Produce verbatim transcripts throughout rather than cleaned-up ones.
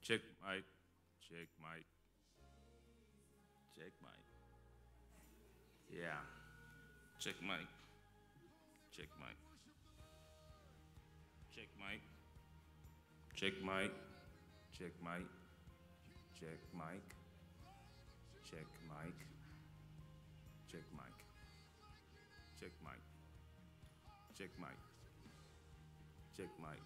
Check mic. Check mic. Check mic. Yeah. Check mic. Check mic. Check mic. Check mic. Check mic. Check mic. Check mic. Check mic. Check mic. Check mic. Check mic.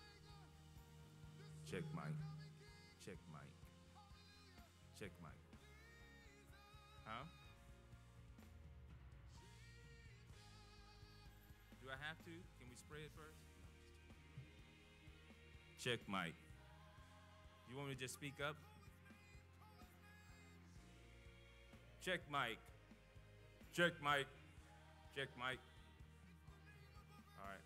Check mic. Check mic. Check mic. Huh? Do I have to? Can we spray it first? Check mic. You want me to just speak up? Check mic. Check mic. Check mic. All right.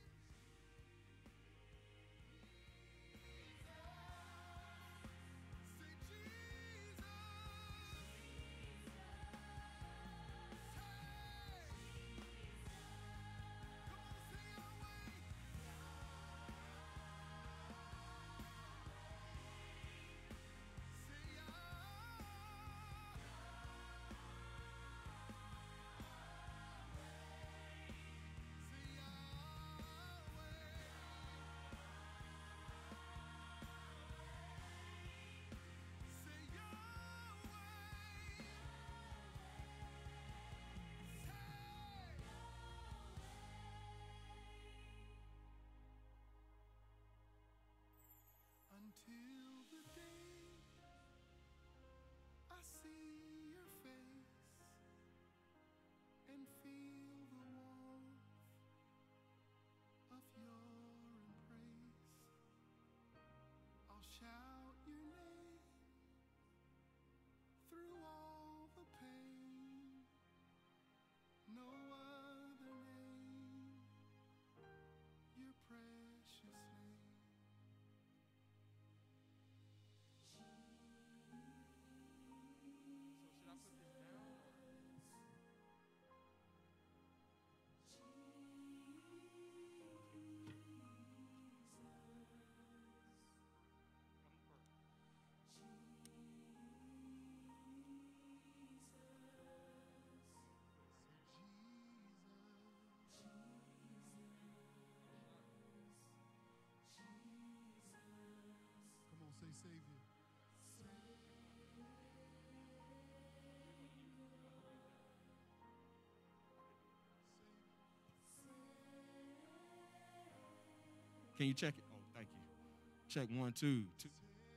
Until the day I see your face and feel the warmth of your embrace, I'll shout your name through all the pain. No other name, your precious name. I put this down? Come on, say Savior. Can you check it? Oh, thank you. Check one, two, two.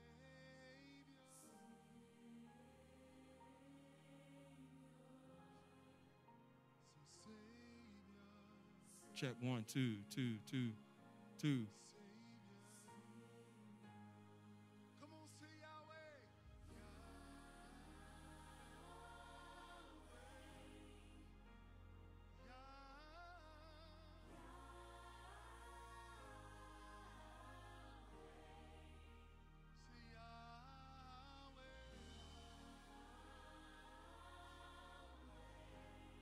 Check one, two, two, two, two. Come on, say Yahweh.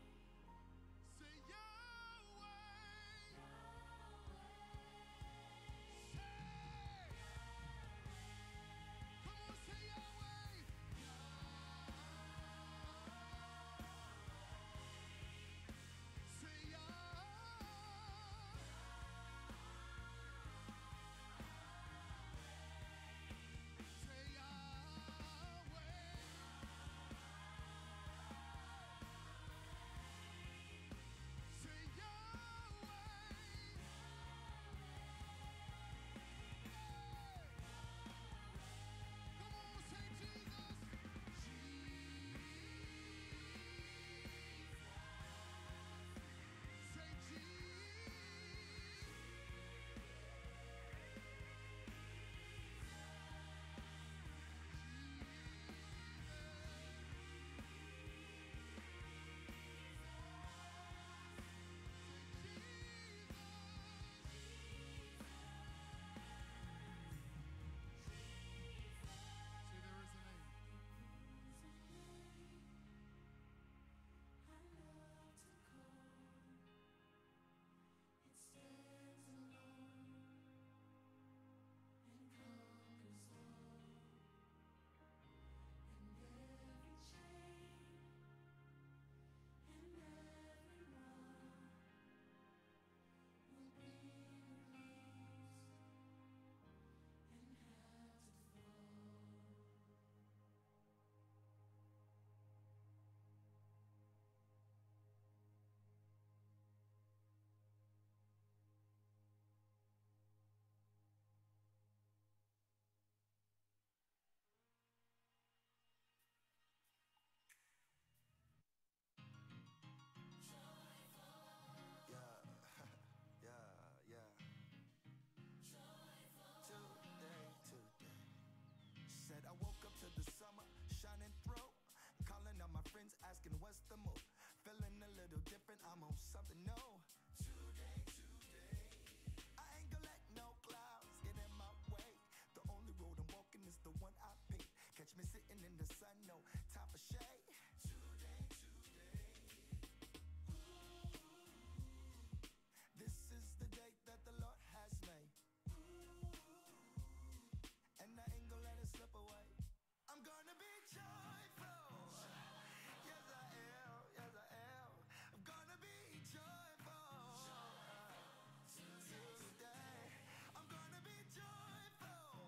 Say Yahweh. I'm on something new. Today, today. I ain't gonna let no clouds get in my way. The only road I'm walking is the one I pick. Catch me sitting in the sun, no time for shade. Today, today. This is the day that the Lord has made. And I ain't gonna let it slip away. I'm gonna be joyful. Yes, I am. Yes, I am. I'm gonna be joyful. Today, I'm gonna be joyful.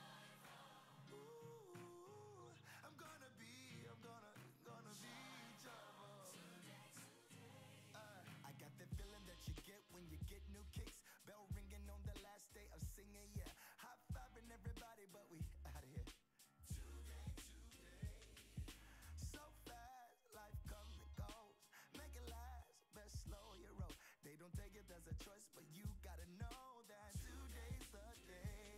Ooh, I'm gonna be, I'm gonna, gonna be joyful. Uh, I got that feeling that you get when you get new kicks. Bell ringing on the last day of singing, yeah. High fiving everybody, but we out of here. Today, today. So fast, life comes and goes. Make it last, best slow your roll. They don't take it as a choice, but you gotta know that today's the day.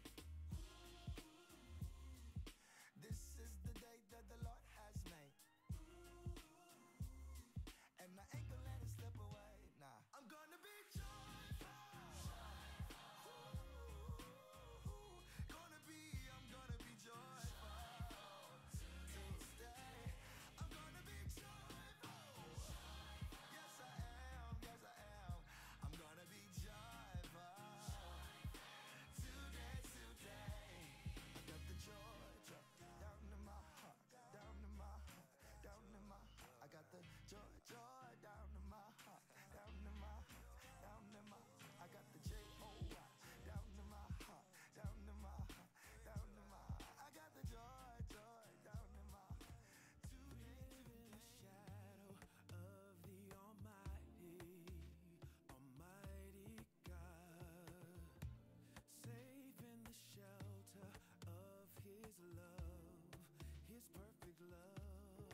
This is the day that the Lord has made. And I ain't gonna let it slip away. Nah, I'm gonna be joyful. Ooh, gonna be, I'm gonna be joyful. Tuesday, I'm gonna be joyful. Yes, I am. Yes, I am. I'm gonna be joyful. Today, today. I got the joy, joy down in my heart, down in my heart, down in my heart. I got the joy, joy down in my heart, down in my heart, down in my heart. I got the J O Y down in my heart, down in my heart, down in my heart. I got the joy, joy down in my heart. To live in the shadow of the Almighty, Almighty God, safe in the shelter of His love, His perfect love.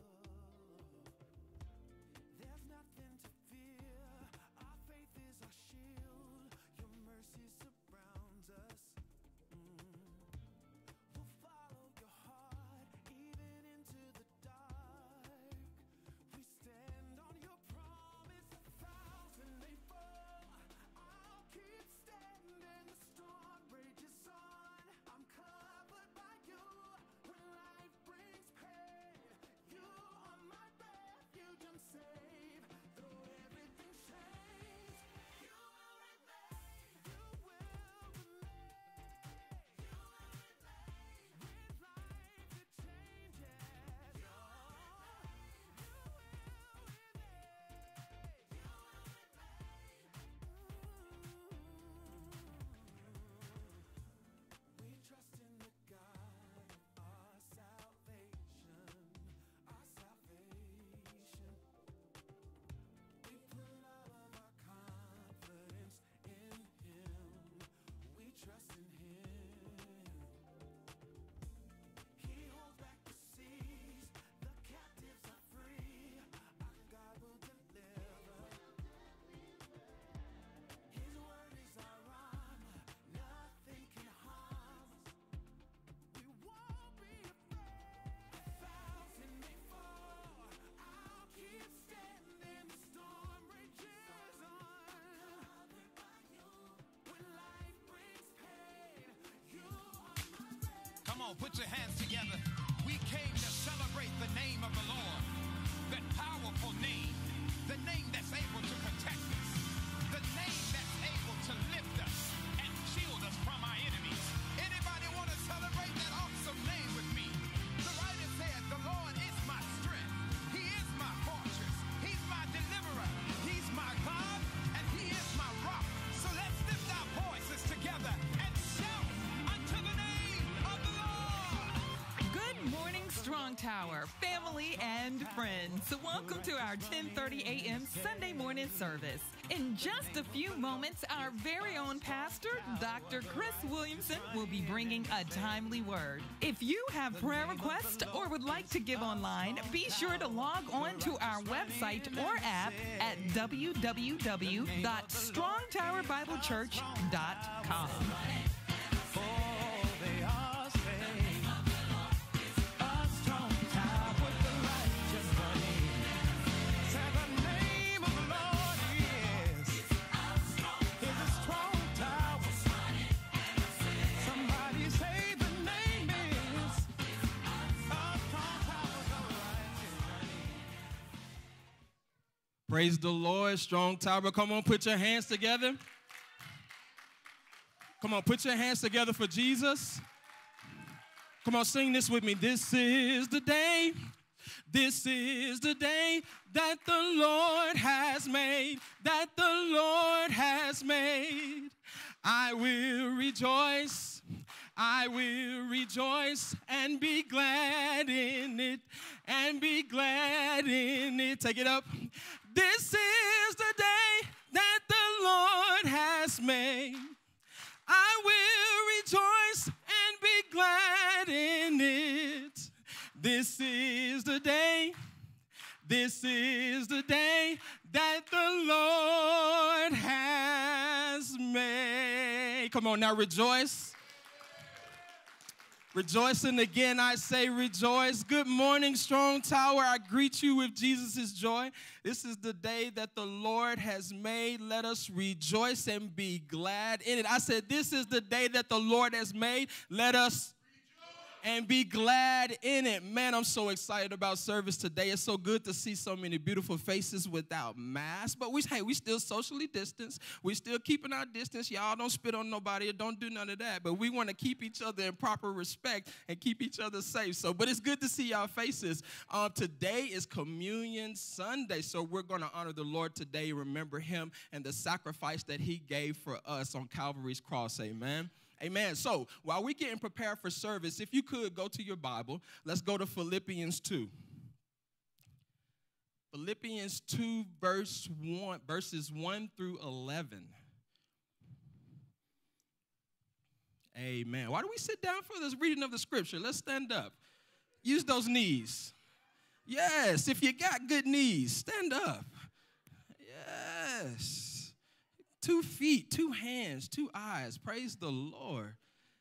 There's nothing to fear. Our faith is our shield. Your mercy surrounds us. Mm. We'll follow your heart even into the dark. We stand on your promise. A thousand may fall. I'll keep standing. The storm rages on. I'm covered by you. When life brings pain, you are my refuge and save. Though everything changes, you will remain. You will remain. You will remain. With life it changes. You will remain. You will remain. We trust in the God, our salvation, our salvation. We put all of our confidence in Him. We trust in Him. He holds back the seas, the captives are free. Our God will deliver. His word is our armor, nothing can harm us. We won't be afraid. A thousand may fall, I'll keep standing. The storm rages on. Covered by you. When life brings pain, you are my refuge. Come on, put your hands together. We came to celebrate the name of the Lord, that powerful name, the name that's able to protect us, the name that's able to lift us and shield us from our enemies. Anybody want to celebrate that awesome name with me? The writer said, the Lord is my strength. He is my fortress. He's my deliverer. He's my God, and He is my rock. So let's lift our voices together and shout unto the name of the Lord. Good morning, Strong Tower, family and friends. Welcome to our ten thirty a.m. Sunday morning service. In just a few moments, our very own pastor, Doctor Chris Williamson, will be bringing a timely word. If you have prayer requests or would like to give online, be sure to log on to our website or app at w w w dot strong tower bible church dot com. Strong tower with the righteous running. Say the name of the Lord. Praise the Lord, Strong Tower. Come on, put your hands together. Come on, put your hands together for Jesus. Come on, sing this with me. This is the day. This is the day that the Lord has made, that the Lord has made. I will rejoice, I will rejoice and be glad in it, and be glad in it. Take it up. This is the day that the Lord has made. I will rejoice and be glad in it. This is the day, this is the day that the Lord has made. Come on now, rejoice. Rejoicing again, I say rejoice. Good morning, Strong Tower. I greet you with Jesus' joy. This is the day that the Lord has made. Let us rejoice and be glad in it. I said, this is the day that the Lord has made. Let us and be glad in it. Man, I'm so excited about service today. It's so good to see so many beautiful faces without masks. But we, hey, we still socially distanced. We still keeping our distance. Y'all don't spit on nobody or don't do none of that. But we want to keep each other in proper respect and keep each other safe. So, but it's good to see y'all faces. Um, today is Communion Sunday. So we're going to honor the Lord today, remember him and the sacrifice that he gave for us on Calvary's cross. Amen. Amen. So while we're getting prepared for service, if you could go to your Bible, let's go to Philippians two. Philippians two, verse one, verses one through eleven. Amen. Why do we sit down for this reading of the scripture? Let's stand up. Use those knees. Yes, if you got good knees, stand up. Yes. Two feet, two hands, two eyes. Praise the Lord.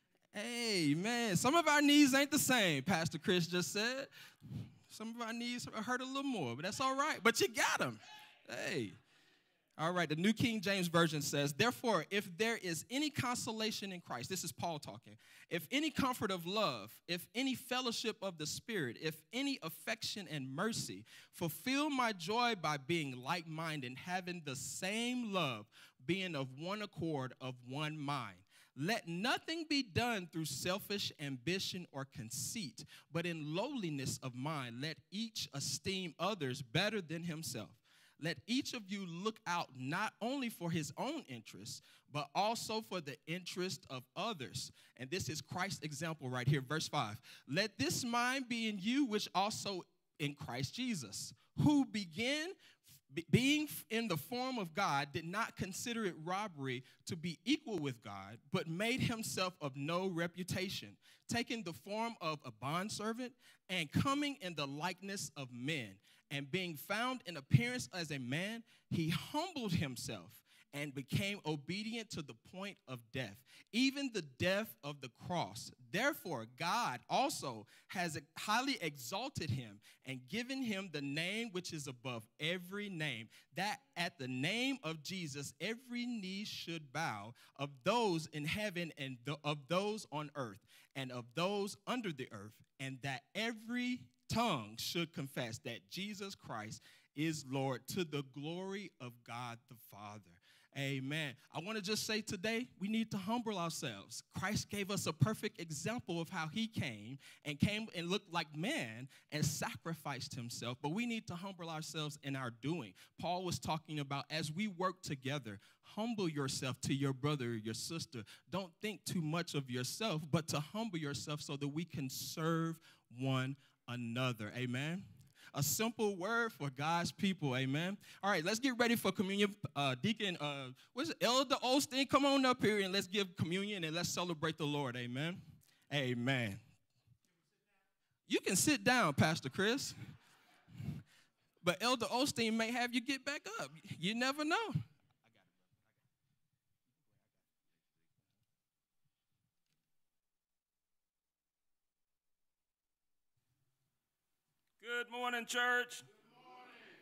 Amen. Some of our knees ain't the same, Pastor Chris just said. Some of our knees hurt a little more, but that's all right. But you got them. Hey. All right, the New King James Version says, therefore, if there is any consolation in Christ, this is Paul talking, if any comfort of love, if any fellowship of the Spirit, if any affection and mercy, fulfill my joy by being like-minded, having the same love, being of one accord, of one mind. Let nothing be done through selfish ambition or conceit, but in lowliness of mind, let each esteem others better than himself. Let each of you look out not only for his own interests, but also for the interest of others. And this is Christ's example right here, verse five. Let this mind be in you, which also in Christ Jesus, who began being in the form of God, did not consider it robbery to be equal with God, but made himself of no reputation, taking the form of a bondservant and coming in the likeness of men. And being found in appearance as a man, he humbled himself and became obedient to the point of death, even the death of the cross. Therefore, God also has highly exalted him and given him the name which is above every name, that at the name of Jesus every knee should bow, of those in heaven and of those on earth and of those under the earth, and that every tongue should confess that Jesus Christ is Lord, to the glory of God the Father. Amen. I want to just say today, we need to humble ourselves. Christ gave us a perfect example of how he came and came and looked like man and sacrificed himself. But we need to humble ourselves in our doing. Paul was talking about as we work together, humble yourself to your brother or your sister. Don't think too much of yourself, but to humble yourself so that we can serve one another. Amen. A simple word for God's people. Amen. All right, let's get ready for communion. Uh, Deacon, uh, what's it? Elder Osteen, come on up here and let's give communion and let's celebrate the Lord. Amen. Amen. You can sit down, Pastor Chris. But Elder Osteen may have you get back up. You never know. Good morning, church. Good morning.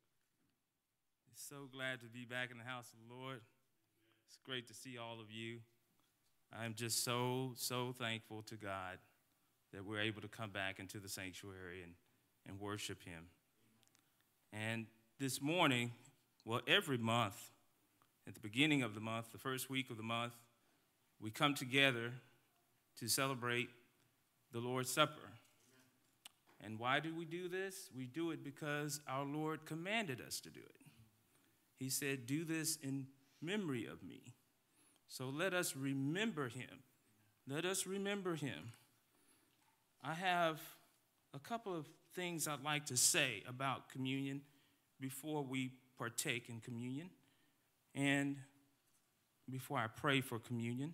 So glad to be back in the house of the Lord. It's great to see all of you. I'm just so, so thankful to God that we're able to come back into the sanctuary and, and worship him. And this morning, Well, every month, at the beginning of the month, the first week of the month, we come together to celebrate the Lord's Supper. And why do we do this? We do it because our Lord commanded us to do it. He said, do this in memory of me. So let us remember him. Let us remember him. I have a couple of things I'd like to say about communion before we partake in communion and before I pray for communion.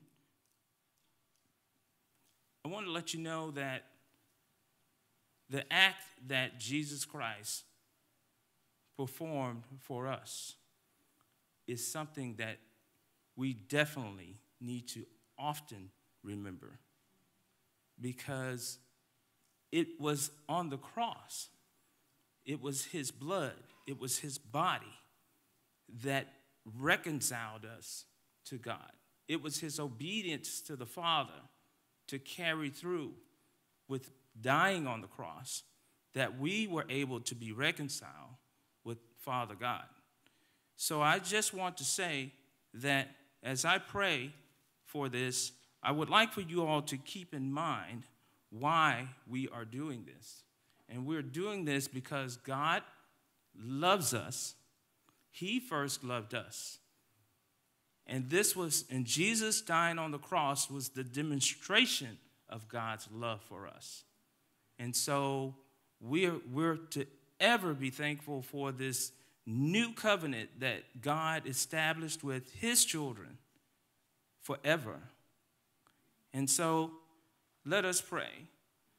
I want to let you know that the act that Jesus Christ performed for us is something that we definitely need to often remember, because it was on the cross. It was his blood. It was his body that reconciled us to God. It was his obedience to the Father to carry through with dying on the cross that we were able to be reconciled with Father God. So I just want to say that as I pray for this, I would like for you all to keep in mind why we are doing this. And we're doing this because God loves us. He first loved us. And this was, and Jesus dying on the cross was the demonstration of God's love for us. And so we're, we're to ever be thankful for this new covenant that God established with his children forever. And so let us pray.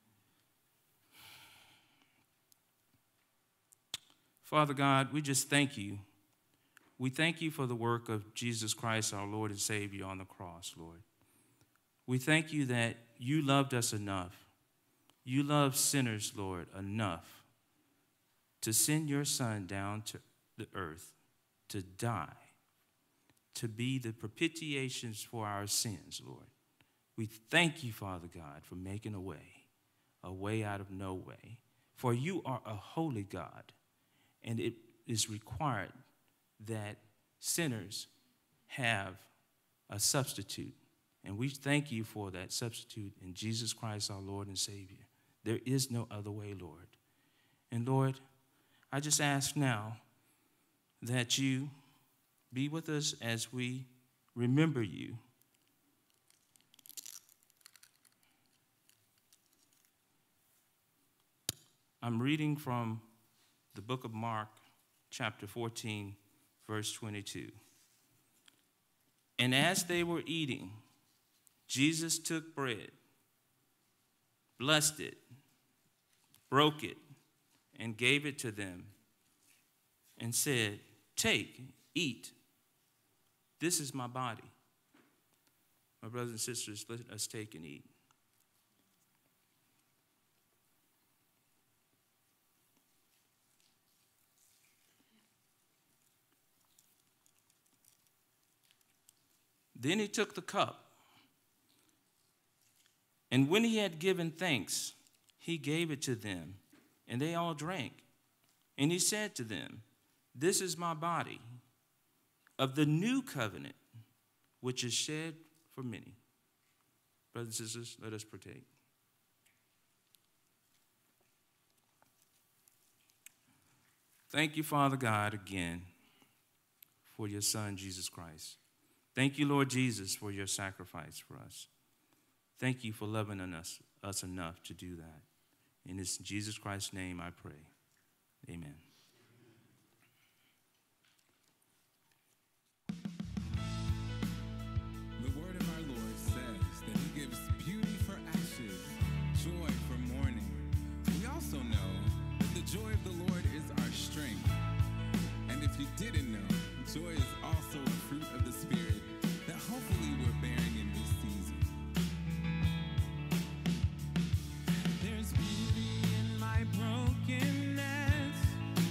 Father God, we just thank you. We thank you for the work of Jesus Christ, our Lord and Savior, on the cross, Lord. We thank you that you loved us enough. You loved sinners, Lord, enough to send your Son down to the earth to die, to be the propitiations for our sins, Lord. We thank you, Father God, for making a way, a way out of no way. For you are a holy God, and it is required that sinners have a substitute. And we thank you for that substitute in Jesus Christ, our Lord and Savior. There is no other way, Lord. And Lord, I just ask now that you be with us as we remember you. I'm reading from the book of Mark, chapter fourteen, verse twenty-two. And as they were eating, Jesus took bread, blessed it, broke it, and gave it to them, and said, take, eat. This is my body. My brothers and sisters, let us take and eat. Then he took the cup, and when he had given thanks, he gave it to them, and they all drank. And he said to them, this is my body of the new covenant, which is shed for many. Brothers and sisters, let us partake. Thank you, Father God, again, for your Son, Jesus Christ. Thank you, Lord Jesus, for your sacrifice for us. Thank you for loving us, us enough to do that. In this Jesus Christ's name I pray. Amen. The word of our Lord says that he gives beauty for ashes, joy for mourning. We also know that the joy of the Lord is our strength. And if you didn't know, joy is also a fruit of the Spirit that hopefully we're bearing in this season. There's beauty in my brokenness.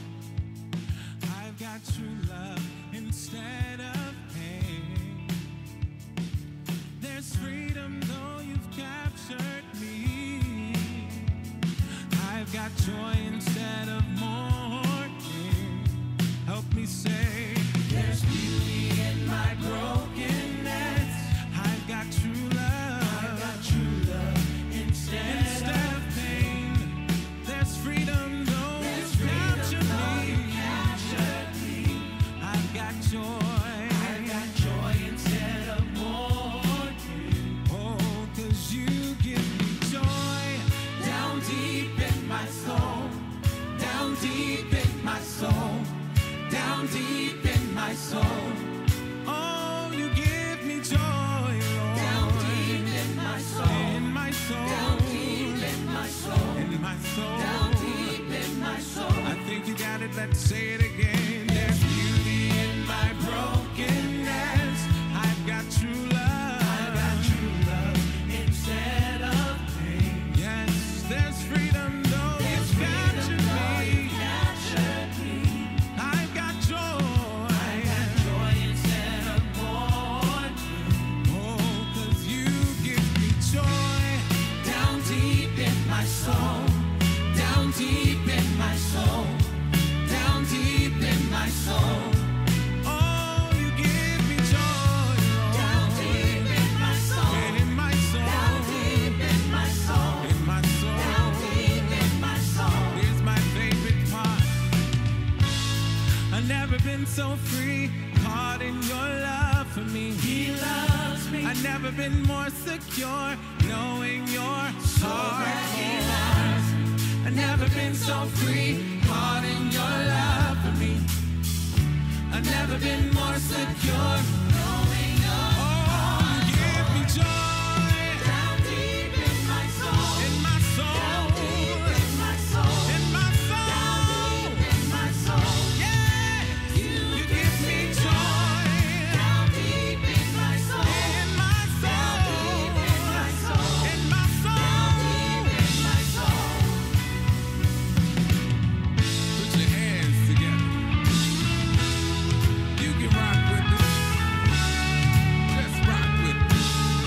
soul, down deep in my soul, down deep in my soul. Oh, you give me joy, Lord. Down deep in my soul, And in my soul, down deep in my soul, in my soul, down deep in my soul. here's my favorite part. I've never been so free, caught in your love for me. He loves me. I've never been more secure, knowing your heart. He loves me. I've never been so free, caught in your love for me. I've never been more secure, knowing your heart. Oh, you give me joy Down deep in my soul, in my soul, down deep in my soul, in my down soul. deep in my soul. Yeah, you give me joy Down deep in my soul, in my down deep in my soul, soul, in my down deep soul. in my soul. Put your hands together. You can rock with it. Just rock with it.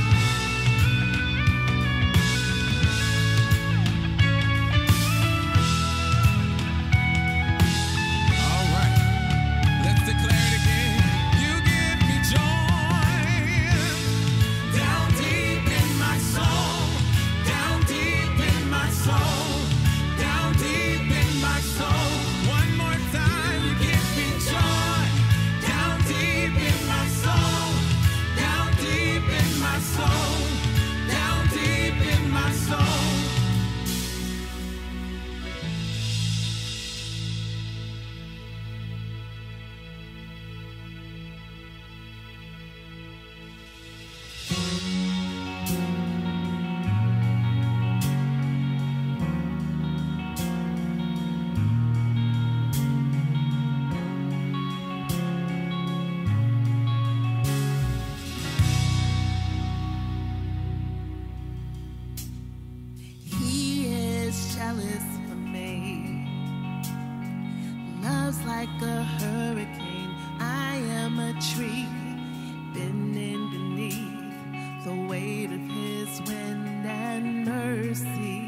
All right. Let's declare it again. You give me joy. Down deep in my soul, down deep in my soul, down deep in my soul. One more time. You give me joy, down deep in my soul, down deep in my soul, down deep in my soul. He is jealous for me. Love's like a hurricane. I am a tree bending beneath the weight of his wind and mercy.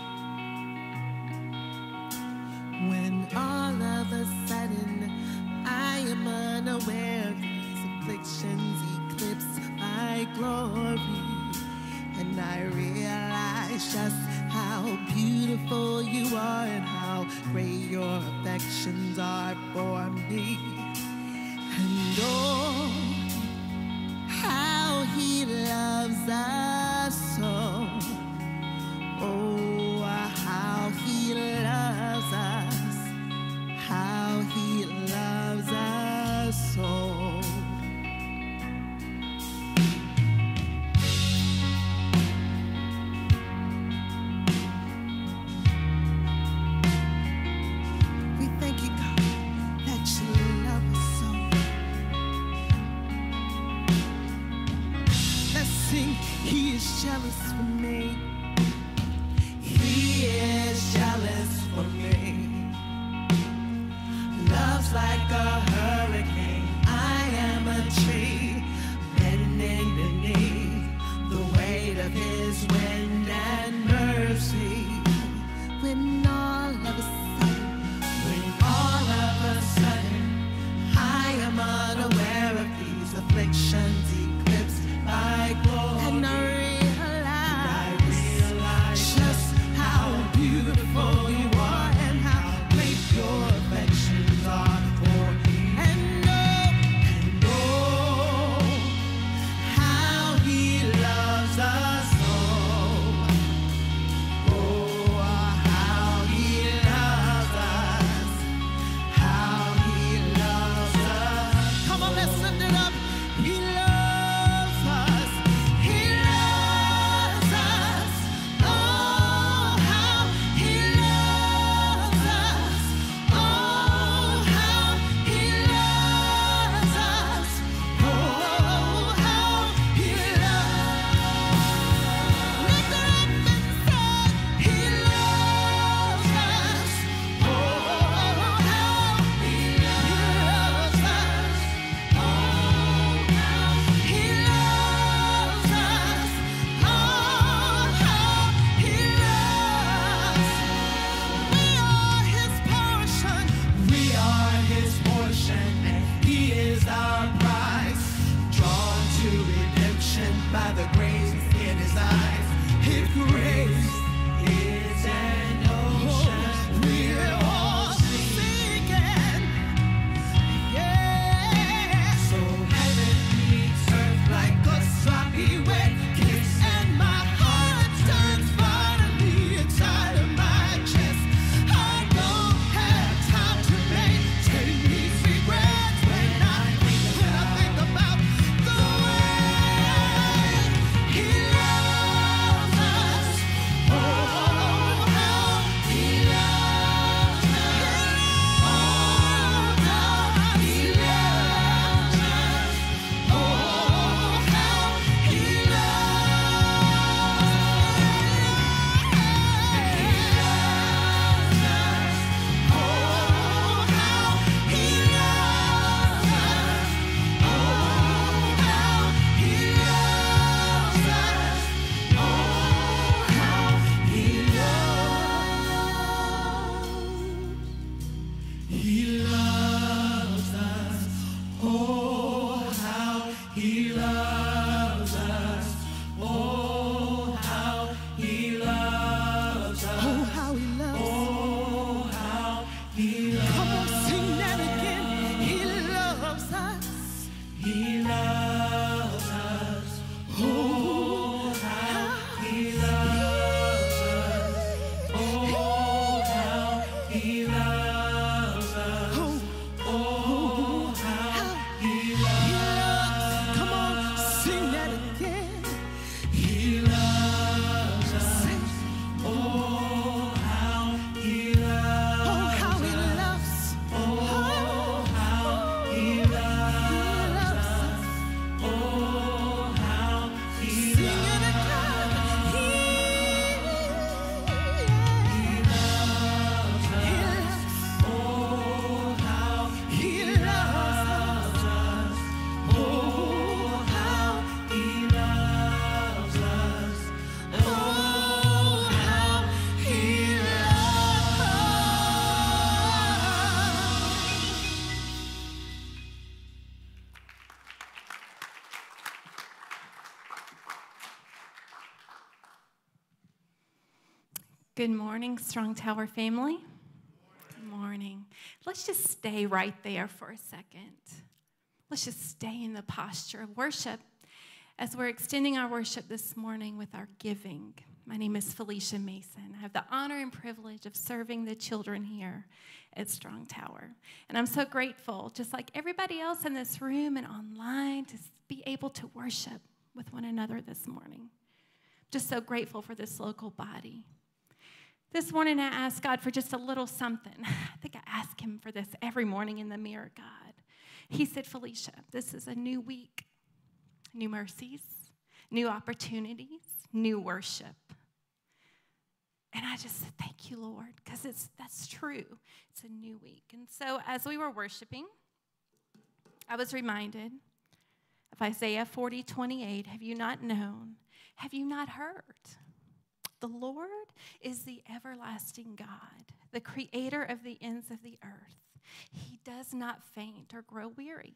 When all of a sudden I am unaware of these afflictions eclipse my glory, and I realize just how beautiful you are and how great your affections are for me. And oh, how he loves us so. Oh, how he loves us. How he loves us so. We thank you, God, that you love us so. Let's sing, he is jealous for me. He is jealous for me. Love's like a hurricane. I am a tree bending beneath the weight of his wind and mercy. When all of a sudden, when all of a sudden, I am unaware of these afflictions eclipsed by glory, and I realize, just how beautiful you are and how great your affections are for me. And oh, and oh, how he loves us all. Good morning, Strong Tower family. Good morning. Let's just stay right there for a second. Let's just stay in the posture of worship as we're extending our worship this morning with our giving. My name is Felicia Mason. I have the honor and privilege of serving the children here at Strong Tower. And I'm so grateful, just like everybody else in this room and online, to be able to worship with one another this morning. Just so grateful for this local body. This morning, I asked God for just a little something. I think I ask him for this every morning in the mirror, God. He said, Felicia, this is a new week, new mercies, new opportunities, new worship. And I just said, thank you, Lord, because it's that's true. It's a new week. And so as we were worshiping, I was reminded of Isaiah forty twenty-eight. Have you not known? Have you not heard? The Lord is the everlasting God, the creator of the ends of the earth. He does not faint or grow weary.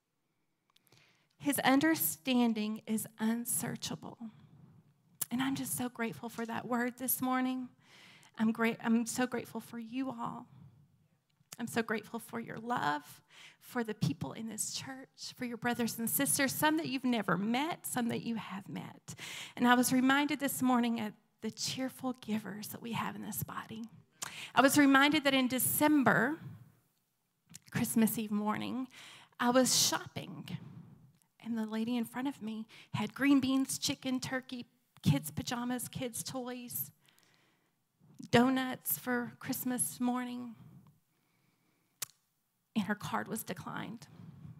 His understanding is unsearchable. And I'm just so grateful for that word this morning. I'm great. I'm so grateful for you all. I'm so grateful for your love, for the people in this church, for your brothers and sisters, some that you've never met, some that you have met. And I was reminded this morning at the cheerful givers that we have in this body. I was reminded that in December, Christmas Eve morning, I was shopping, and the lady in front of me had green beans, chicken, turkey, kids' pajamas, kids' toys, donuts for Christmas morning, and her card was declined.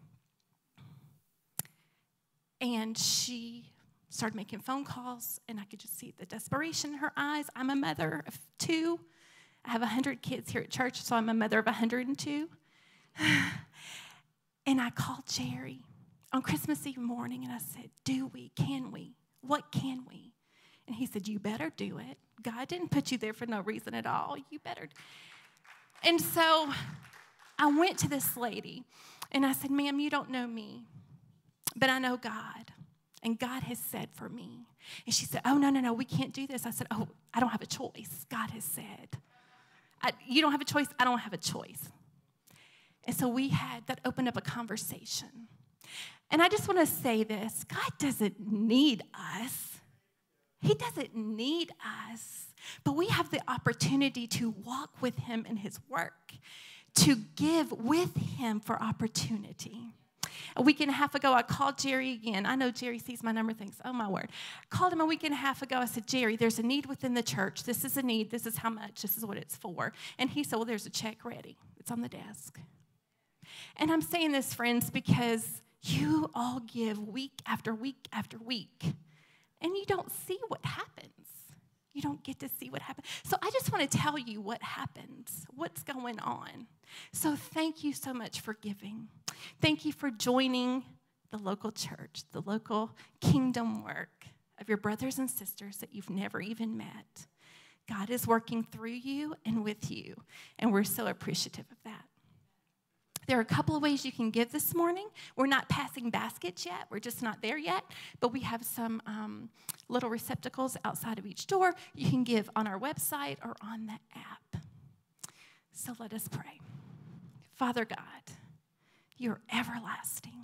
And she started making phone calls, and I could just see the desperation in her eyes. I'm a mother of two. I have one hundred kids here at church, so I'm a mother of one hundred two. And I called Jerry on Christmas Eve morning, and I said, do we, can we, what can we? And he said, you better do it. God didn't put you there for no reason at all. You better. And so I went to this lady, and I said, ma'am, you don't know me, but I know God. And God has said for me. And she said, oh, no, no, no, we can't do this. I said, oh, I don't have a choice. God has said. I, you don't have a choice. I don't have a choice. And so we had, that opened up a conversation. And I just want to say this. God doesn't need us. He doesn't need us. But we have the opportunity to walk with him in his work, to give with him for opportunity. A week and a half ago, I called Jerry again. I know Jerry sees my number and thinks, oh, my word. I called him a week and a half ago. I said, Jerry, there's a need within the church. This is a need. This is how much. This is what it's for. And he said, well, there's a check ready. It's on the desk. And I'm saying this, friends, because you all give week after week after week, and you don't see what happens. You don't get to see what happens. So I just want to tell you what happens, what's going on. So thank you so much for giving. Thank you for joining the local church, the local kingdom work of your brothers and sisters that you've never even met. God is working through you and with you, and we're so appreciative of that. There are a couple of ways you can give this morning. We're not passing baskets yet. We're just not there yet. But we have some um, little receptacles outside of each door. You can give on our website or on the app. So let us pray. Father God, you're everlasting.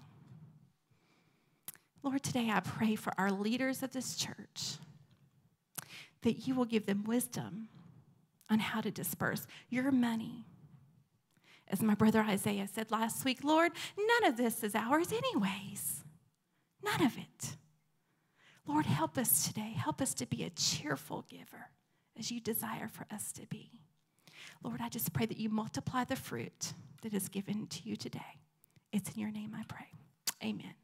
Lord, today I pray for our leaders of this church that you will give them wisdom on how to disperse your money. As my brother Isaiah said last week, Lord, none of this is ours anyways. None of it. Lord, help us today. Help us to be a cheerful giver as you desire for us to be. Lord, I just pray that you multiply the fruit that is given to you today. It's in your name I pray. Amen.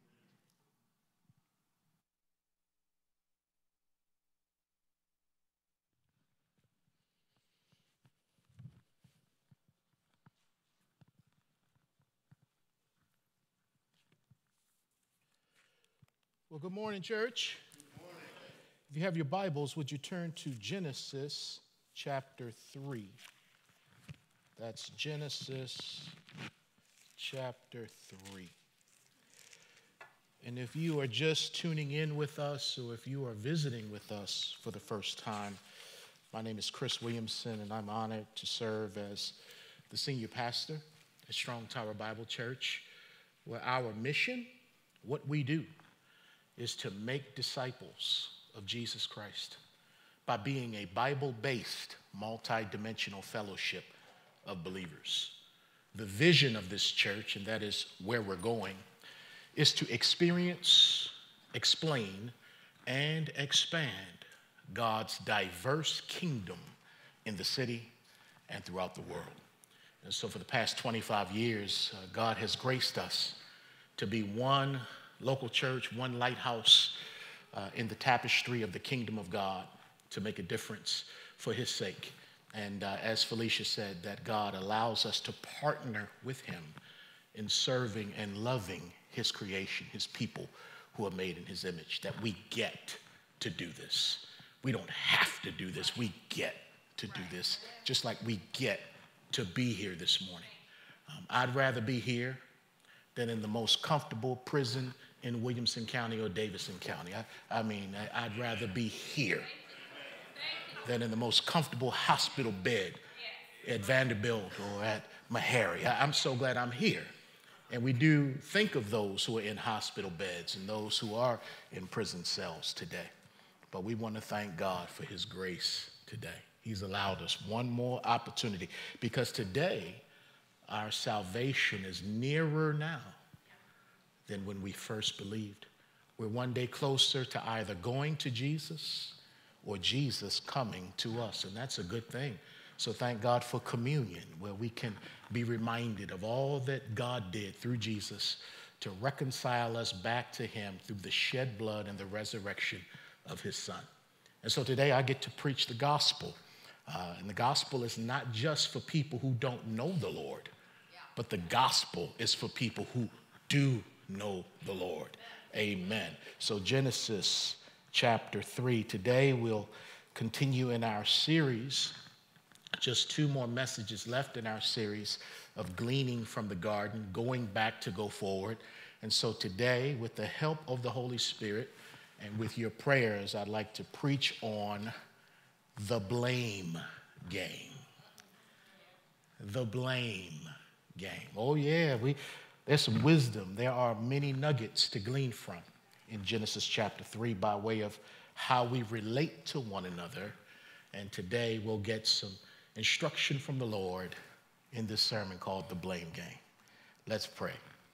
Well, good morning, church. Good morning. If you have your Bibles, would you turn to Genesis chapter three? That's Genesis chapter three. And if you are just tuning in with us, or if you are visiting with us for the first time, My name is Chris Williamson, and I'm honored to serve as the senior pastor at Strong Tower Bible Church, where our mission, what we do, is to make disciples of Jesus Christ by being a Bible-based, multi-dimensional fellowship of believers. The vision of this church, and that is where we're going, is to experience, explain, and expand God's diverse kingdom in the city and throughout the world. And so for the past twenty-five years, uh, God has graced us to be one local church, one lighthouse uh, in the tapestry of the kingdom of God to make a difference for his sake. And uh, as Felicia said, that God allows us to partner with him in serving and loving his creation, his people who are made in his image, that we get to do this. We don't have to do this. We get to do this, just like we get to be here this morning. Um, I'd rather be here than in the most comfortable prison in Williamson County or Davidson County. I, I mean, I, I'd rather be here than in the most comfortable hospital bed at Vanderbilt or at Meharry. I, I'm so glad I'm here. And we do think of those who are in hospital beds and those who are in prison cells today. But we want to thank God for his grace today. He's allowed us one more opportunity because today our salvation is nearer now than when we first believed. We're one day closer to either going to Jesus or Jesus coming to us, and that's a good thing. So thank God for communion, where we can be reminded of all that God did through Jesus to reconcile us back to him through the shed blood and the resurrection of his son. And so today I get to preach the gospel. Uh, and the gospel is not just for people who don't know the Lord, but the gospel is for people who do know the Lord. Amen. So Genesis chapter three. Today we'll continue in our series. Just two more messages left in our series of gleaning from the garden, going back to go forward. And so today, with the help of the Holy Spirit and with your prayers, I'd like to preach on the blame game. The blame game. Oh yeah, we there's some wisdom. There are many nuggets to glean from in Genesis chapter three by way of how we relate to one another. And today we'll get some instruction from the Lord in this sermon called the blame game. Let's pray.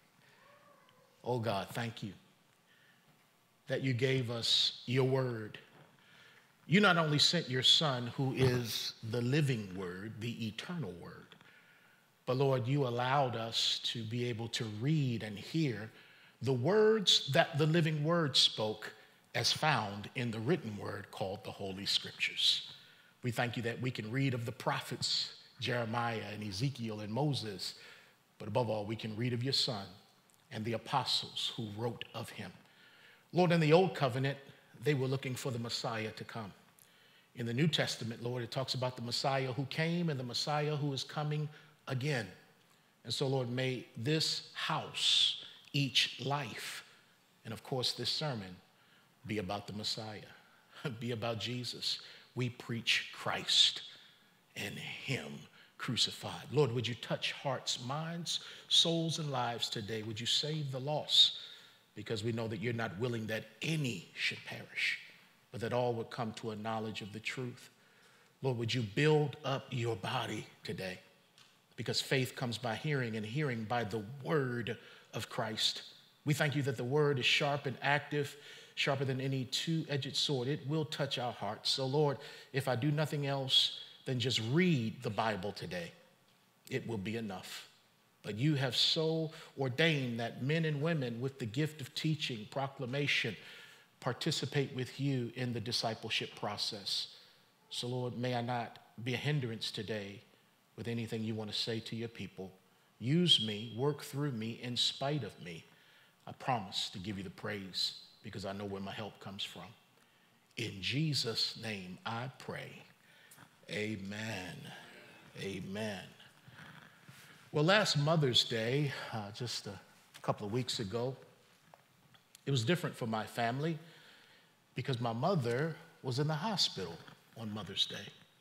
Oh God, thank you that you gave us your word. You not only sent your son, who is the living word, the eternal word, but Lord, you allowed us to be able to read and hear the words that the living word spoke as found in the written word called the Holy Scriptures. We thank you that we can read of the prophets, Jeremiah and Ezekiel and Moses, but above all, we can read of your son and the apostles who wrote of him. Lord, in the old covenant, they were looking for the Messiah to come. In the New Testament, Lord, it talks about the Messiah who came and the Messiah who is coming again. And so, Lord, may this house, each life, and of course this sermon, be about the Messiah, be about Jesus. We preach Christ and him crucified. Lord, would you touch hearts, minds, souls, and lives today? Would you save the lost? Because we know that you're not willing that any should perish, but that all would come to a knowledge of the truth. Lord, would you build up your body today? Because faith comes by hearing, and hearing by the word of Christ. We thank you that the word is sharp and active, sharper than any two-edged sword. It will touch our hearts. So, Lord, if I do nothing else than just read the Bible today, it will be enough. But you have so ordained that men and women with the gift of teaching, proclamation, participate with you in the discipleship process. So, Lord, may I not be a hindrance today with anything you want to say to your people. Use me, work through me in spite of me. I promise to give you the praise because I know where my help comes from. In Jesus' name I pray. Amen. Amen. Well, last Mother's Day, uh, just a couple of weeks ago, it was different for my family because my mother was in the hospital on Mother's Day.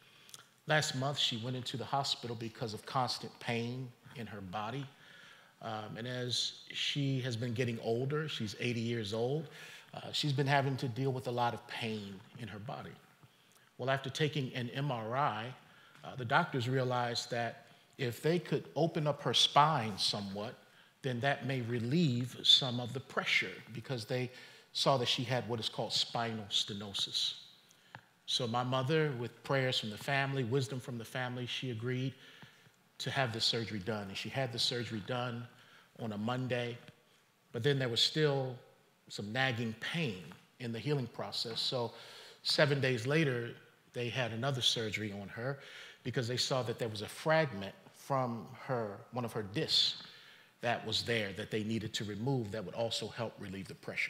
Last month, she went into the hospital because of constant pain in her body. Um, and as she has been getting older, she's eighty years old, uh, she's been having to deal with a lot of pain in her body. Well, after taking an M R I, uh, the doctors realized that if they could open up her spine somewhat, then that may relieve some of the pressure, because they saw that she had what is called spinal stenosis. So my mother, with prayers from the family, wisdom from the family, she agreed to have the surgery done. And she had the surgery done on a Monday, but then there was still some nagging pain in the healing process. So seven days later, they had another surgery on her because they saw that there was a fragment from her, one of her discs that was there that they needed to remove that would also help relieve the pressure.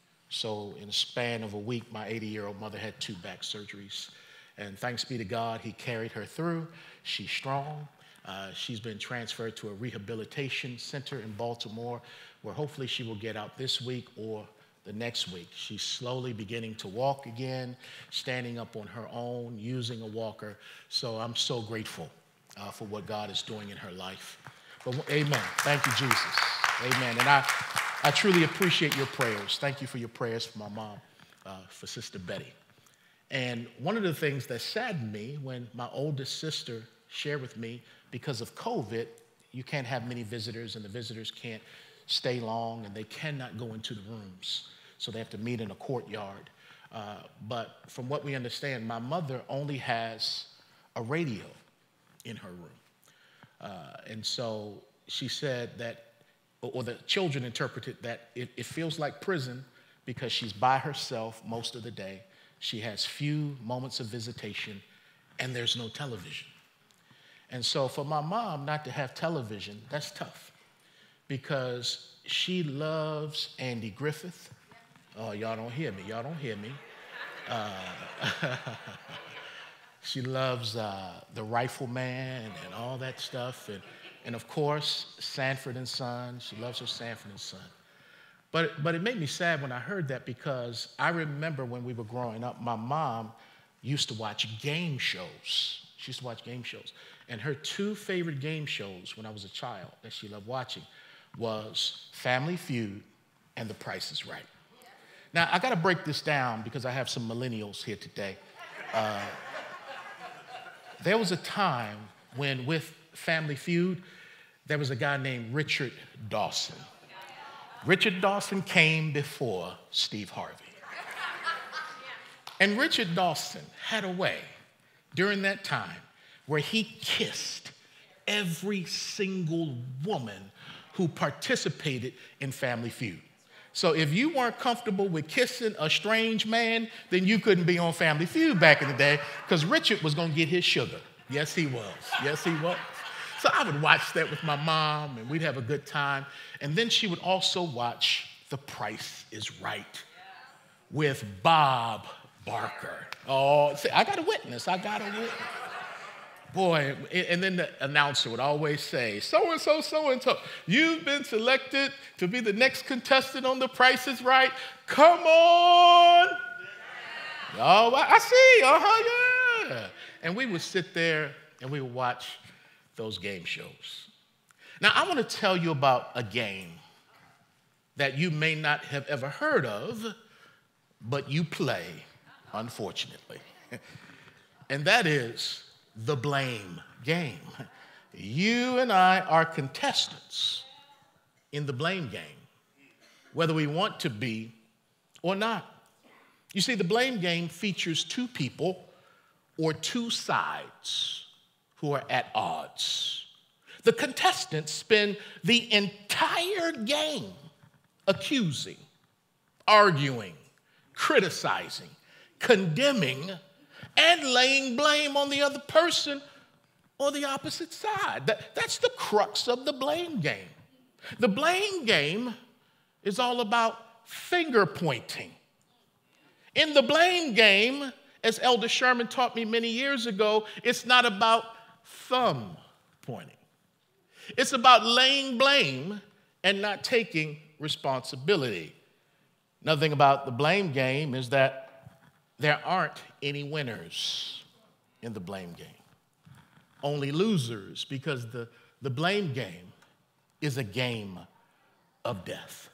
So in a span of a week, my eighty-year-old mother had two back surgeries. And thanks be to God, he carried her through. She's strong. Uh, she's been transferred to a rehabilitation center in Baltimore, where hopefully she will get out this week or the next week. She's slowly beginning to walk again, standing up on her own, using a walker. So I'm so grateful uh, for what God is doing in her life. But, amen. Thank you, Jesus. Amen. And I, I truly appreciate your prayers. Thank you for your prayers for my mom, uh, for Sister Betty. And one of the things that saddened me when my oldest sister shared with me, because of COVID, you can't have many visitors, and the visitors can't stay long, and they cannot go into the rooms. So they have to meet in a courtyard. Uh, but from what we understand, my mother only has a radio in her room. Uh, and so she said that, or the children interpreted that it, it feels like prison because she's by herself most of the day. She has few moments of visitation, and there's no television. And so for my mom not to have television, that's tough, because she loves Andy Griffith. Oh, y'all don't hear me. Y'all don't hear me. Uh, she loves uh, The Rifleman and all that stuff. And, and of course, Sanford and Son. She loves her Sanford and Son. But, but it made me sad when I heard that, because I remember when we were growing up, my mom used to watch game shows. She used to watch game shows. And her two favorite game shows when I was a child that she loved watching was Family Feud and The Price is Right. Now, I got to break this down because I have some millennials here today. Uh, there was a time when, with Family Feud, there was a guy named Richard Dawson. Richard Dawson came before Steve Harvey. And Richard Dawson had a way during that time where he kissed every single woman who participated in Family Feud. So if you weren't comfortable with kissing a strange man, then you couldn't be on Family Feud back in the day, because Richard was going to get his sugar. Yes, he was. Yes, he was. So I would watch that with my mom, and we'd have a good time. And then she would also watch The Price is Right with Bob Barker. Oh, see, I got a witness. I got a witness. Boy, and then the announcer would always say, so-and-so, so-and-so, you've been selected to be the next contestant on The Price is Right. Come on. Oh, I see. Uh-huh, yeah. And we would sit there and we would watch those game shows. Now, I want to tell you about a game that you may not have ever heard of, but you play, unfortunately. And that is the blame game. You and I are contestants in the blame game, whether we want to be or not. You see, the blame game features two people or two sides who are at odds. The contestants spend the entire game accusing, arguing, criticizing, condemning, and laying blame on the other person or the opposite side. That, that's the crux of the blame game. The blame game is all about finger pointing. In the blame game, as Elder Sherman taught me many years ago, it's not about thumb pointing. It's about laying blame and not taking responsibility. Another thing about the blame game is that there aren't any winners in the blame game. only losers, because the, the blame game is a game of death.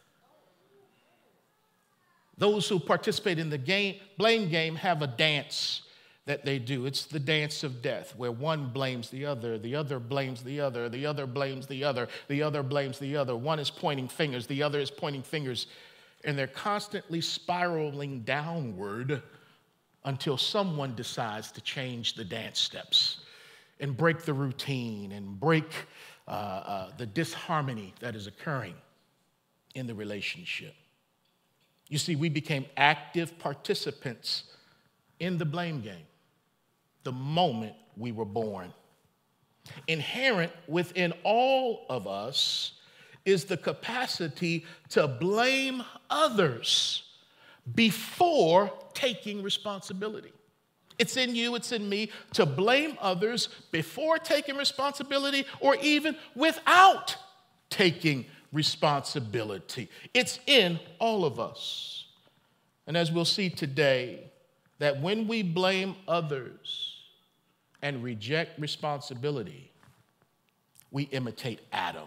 Those who participate in the game, blame game have a dance that they do. It's the dance of death, where one blames the other, the other blames the other, the other blames the other, the other blames the other. One is pointing fingers, the other is pointing fingers, and they're constantly spiraling downward until someone decides to change the dance steps and break the routine and break uh, uh, the disharmony that is occurring in the relationship. You see, we became active participants in the blame game the moment we were born. Inherent within all of us is the capacity to blame others before taking responsibility. It's in you, it's in me to blame others before taking responsibility or even without taking responsibility. It's in all of us. And as we'll see today, that when we blame others and reject responsibility, we imitate Adam.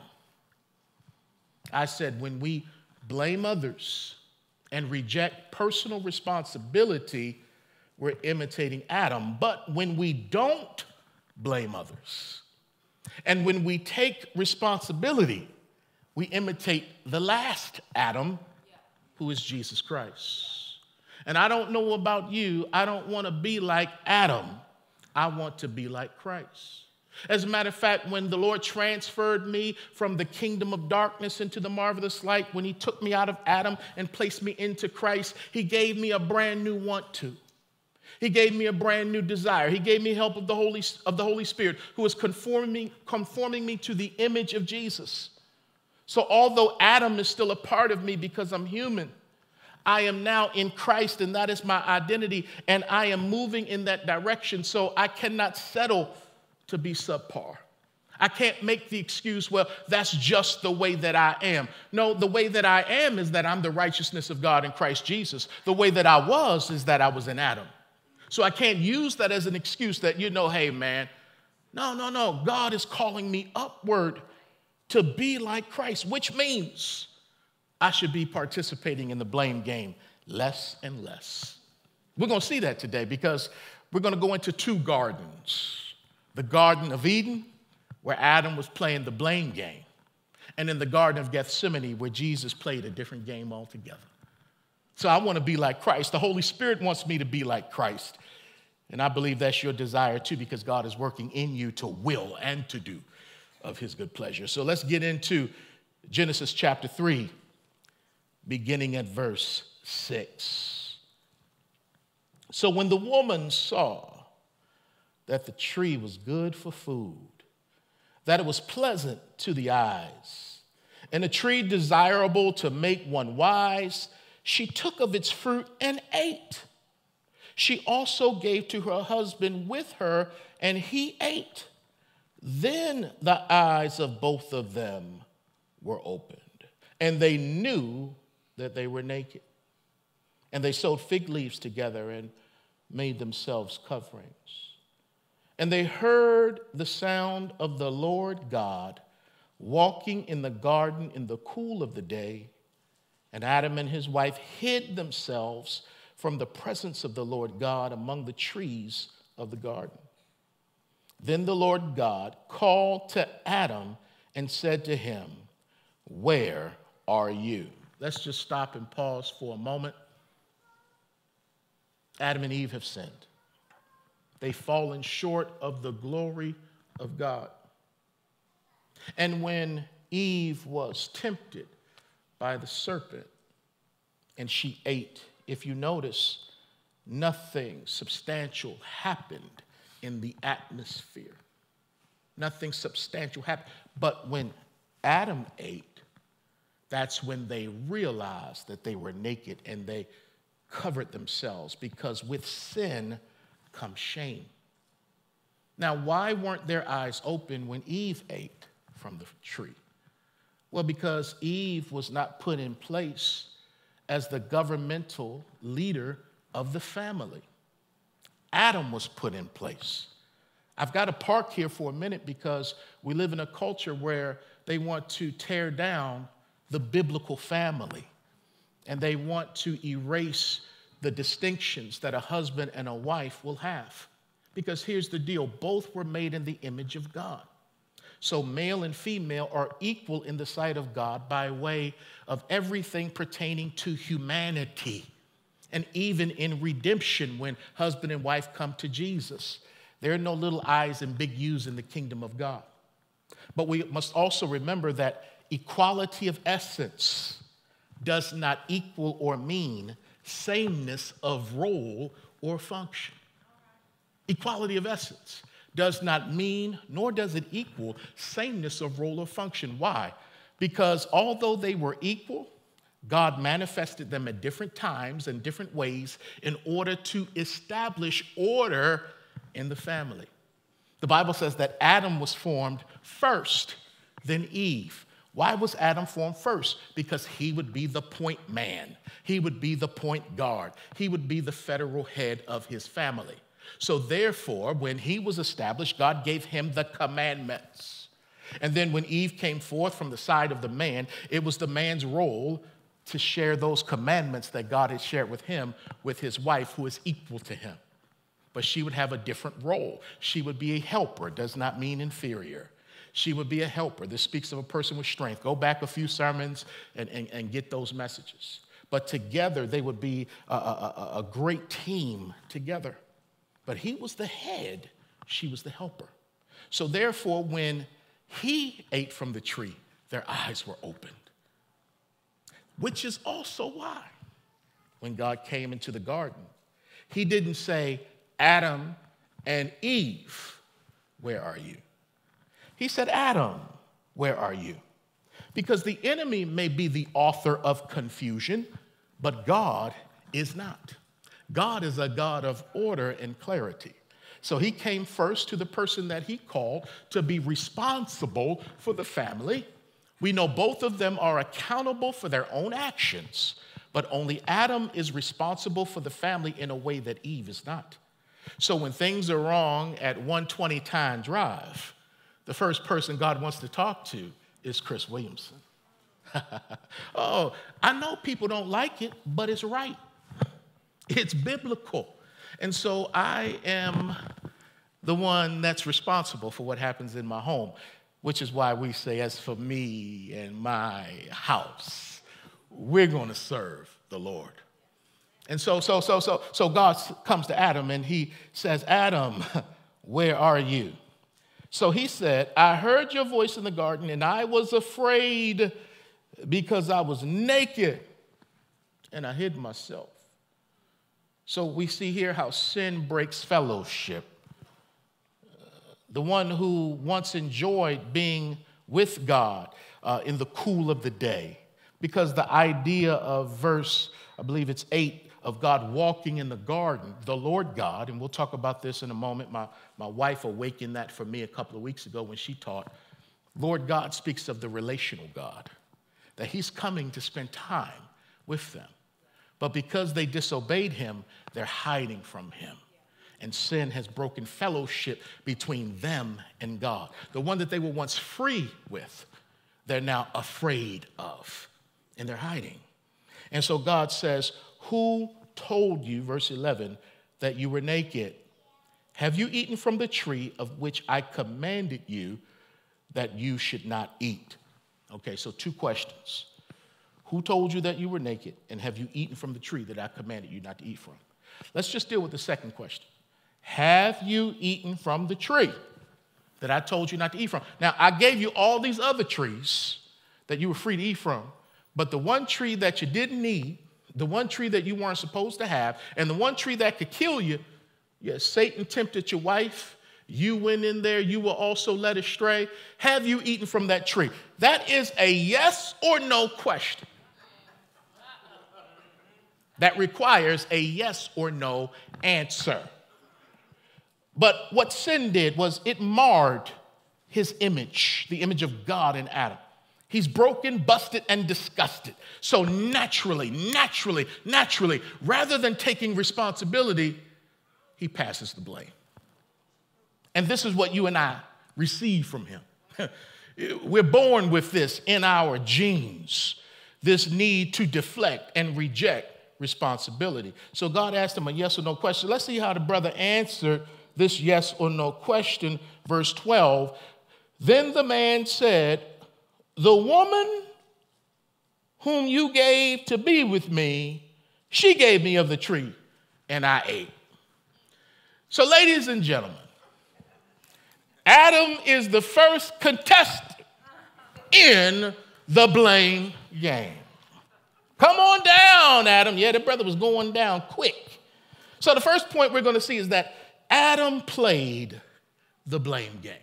I said when we blame others and reject personal responsibility, we're imitating Adam. But when we don't blame others and when we take responsibility, we imitate the last Adam, who is Jesus Christ. And I don't know about you, I don't want to be like Adam. I want to be like Christ. As a matter of fact, when the Lord transferred me from the kingdom of darkness into the marvelous light, when he took me out of Adam and placed me into Christ, he gave me a brand new want to. He gave me a brand new desire. He gave me help of the Holy, of the Holy Spirit, who is conforming, conforming me to the image of Jesus. So although Adam is still a part of me because I'm human, I am now in Christ, and that is my identity, and I am moving in that direction, so I cannot settle to be subpar. I can't make the excuse, well, that's just the way that I am. No, the way that I am is that I'm the righteousness of God in Christ Jesus. The way that I was is that I was in Adam. So I can't use that as an excuse that, you know, hey, man, no, no, no. God is calling me upward to be like Christ, which means I should be participating in the blame game less and less. We're going to see that today because we're going to go into two gardens. The Garden of Eden, where Adam was playing the blame game, and in the Garden of Gethsemane, where Jesus played a different game altogether. So I want to be like Christ. The Holy Spirit wants me to be like Christ. And I believe that's your desire too, because God is working in you to will and to do of his good pleasure. So let's get into Genesis chapter three, beginning at verse six. So when the woman saw that the tree was good for food, that it was pleasant to the eyes, and a tree desirable to make one wise, she took of its fruit and ate. She also gave to her husband with her, and he ate. Then the eyes of both of them were opened, and they knew that they were naked. And they sewed fig leaves together and made themselves coverings. And they heard the sound of the Lord God walking in the garden in the cool of the day. And Adam and his wife hid themselves from the presence of the Lord God among the trees of the garden. Then the Lord God called to Adam and said to him, "Where are you?" Let's just stop and pause for a moment. Adam and Eve have sinned. They've fallen short of the glory of God. And when Eve was tempted by the serpent and she ate, if you notice, nothing substantial happened in the atmosphere. Nothing substantial happened. But when Adam ate, that's when they realized that they were naked and they covered themselves, because with sin comes shame. Now, why weren't their eyes open when Eve ate from the tree? Well, because Eve was not put in place as the governmental leader of the family. Adam was put in place I've got to park here for a minute because we live in a culture where they want to tear down the biblical family, and they want to erase the distinctions that a husband and a wife will have. Because here's the deal, both were made in the image of God. So male and female are equal in the sight of God by way of everything pertaining to humanity. And even in redemption, when husband and wife come to Jesus, there are no little I's and big U's in the kingdom of God. But we must also remember that equality of essence does not equal or mean sameness of role or function. Equality of essence does not mean, nor does it equal, sameness of role or function. Why? Because although they were equal, God manifested them at different times and different ways in order to establish order in the family. The Bible says that Adam was formed first, then Eve. Why was Adam formed first? Because he would be the point man. He would be the point guard. He would be the federal head of his family. So therefore, when he was established, God gave him the commandments. And then when Eve came forth from the side of the man, it was the man's role to share those commandments that God had shared with him with his wife, who is equal to him. But she would have a different role. She would be a helper, does not mean inferior. She would be a helper. This speaks of a person with strength. Go back a few sermons and, and, and get those messages. But together, they would be a, a, a great team together. But he was the head, she was the helper. So therefore, when he ate from the tree, their eyes were opened. Which is also why, when God came into the garden, he didn't say, Adam and Eve, where are you? He said, Adam, where are you? Because the enemy may be the author of confusion, but God is not. God is a God of order and clarity. So he came first to the person that he called to be responsible for the family. We know both of them are accountable for their own actions, but only Adam is responsible for the family in a way that Eve is not. So when things are wrong at one twenty Tyne Drive, the first person God wants to talk to is Chris Williamson. Oh, I know people don't like it, but it's right. It's biblical. And so I am the one that's responsible for what happens in my home, which is why we say, as for me and my house, we're going to serve the Lord. And so, so, so, so, so God comes to Adam and he says, Adam, where are you? So he said, I heard your voice in the garden and I was afraid because I was naked and I hid myself. So we see here how sin breaks fellowship. Uh, the one who once enjoyed being with God uh, in the cool of the day, because the idea of verse, I believe it's eight, of God walking in the garden, the Lord God, and we'll talk about this in a moment. My, my wife awakened that for me a couple of weeks ago when she taught. Lord God speaks of the relational God, that he's coming to spend time with them. But because they disobeyed him, they're hiding from him. And sin has broken fellowship between them and God. The one that they were once free with, they're now afraid of, and they're hiding. And so God says, who told you, verse eleven, that you were naked? Have you eaten from the tree of which I commanded you that you should not eat? Okay, so two questions. Who told you that you were naked, and have you eaten from the tree that I commanded you not to eat from? Let's just deal with the second question. Have you eaten from the tree that I told you not to eat from? Now, I gave you all these other trees that you were free to eat from, but the one tree that you didn't eat, the one tree that you weren't supposed to have, and the one tree that could kill you, yes, Satan tempted your wife. You went in there. You were also led astray. Have you eaten from that tree? That is a yes or no question. That requires a yes or no answer. But what sin did was it marred his image, the image of God in Adam. He's broken, busted, and disgusted. So naturally, naturally, naturally, rather than taking responsibility, he passes the blame. And this is what you and I receive from him. We're born with this in our genes, this need to deflect and reject responsibility. So God asked him a yes or no question. Let's see how the brother answered this yes or no question. Verse twelve, then the man said, the woman whom you gave to be with me, she gave me of the tree, and I ate. So, ladies and gentlemen, Adam is the first contestant in the blame game. Come on down, Adam. Yeah, the brother was going down quick. So the first point we're going to see is that Adam played the blame game.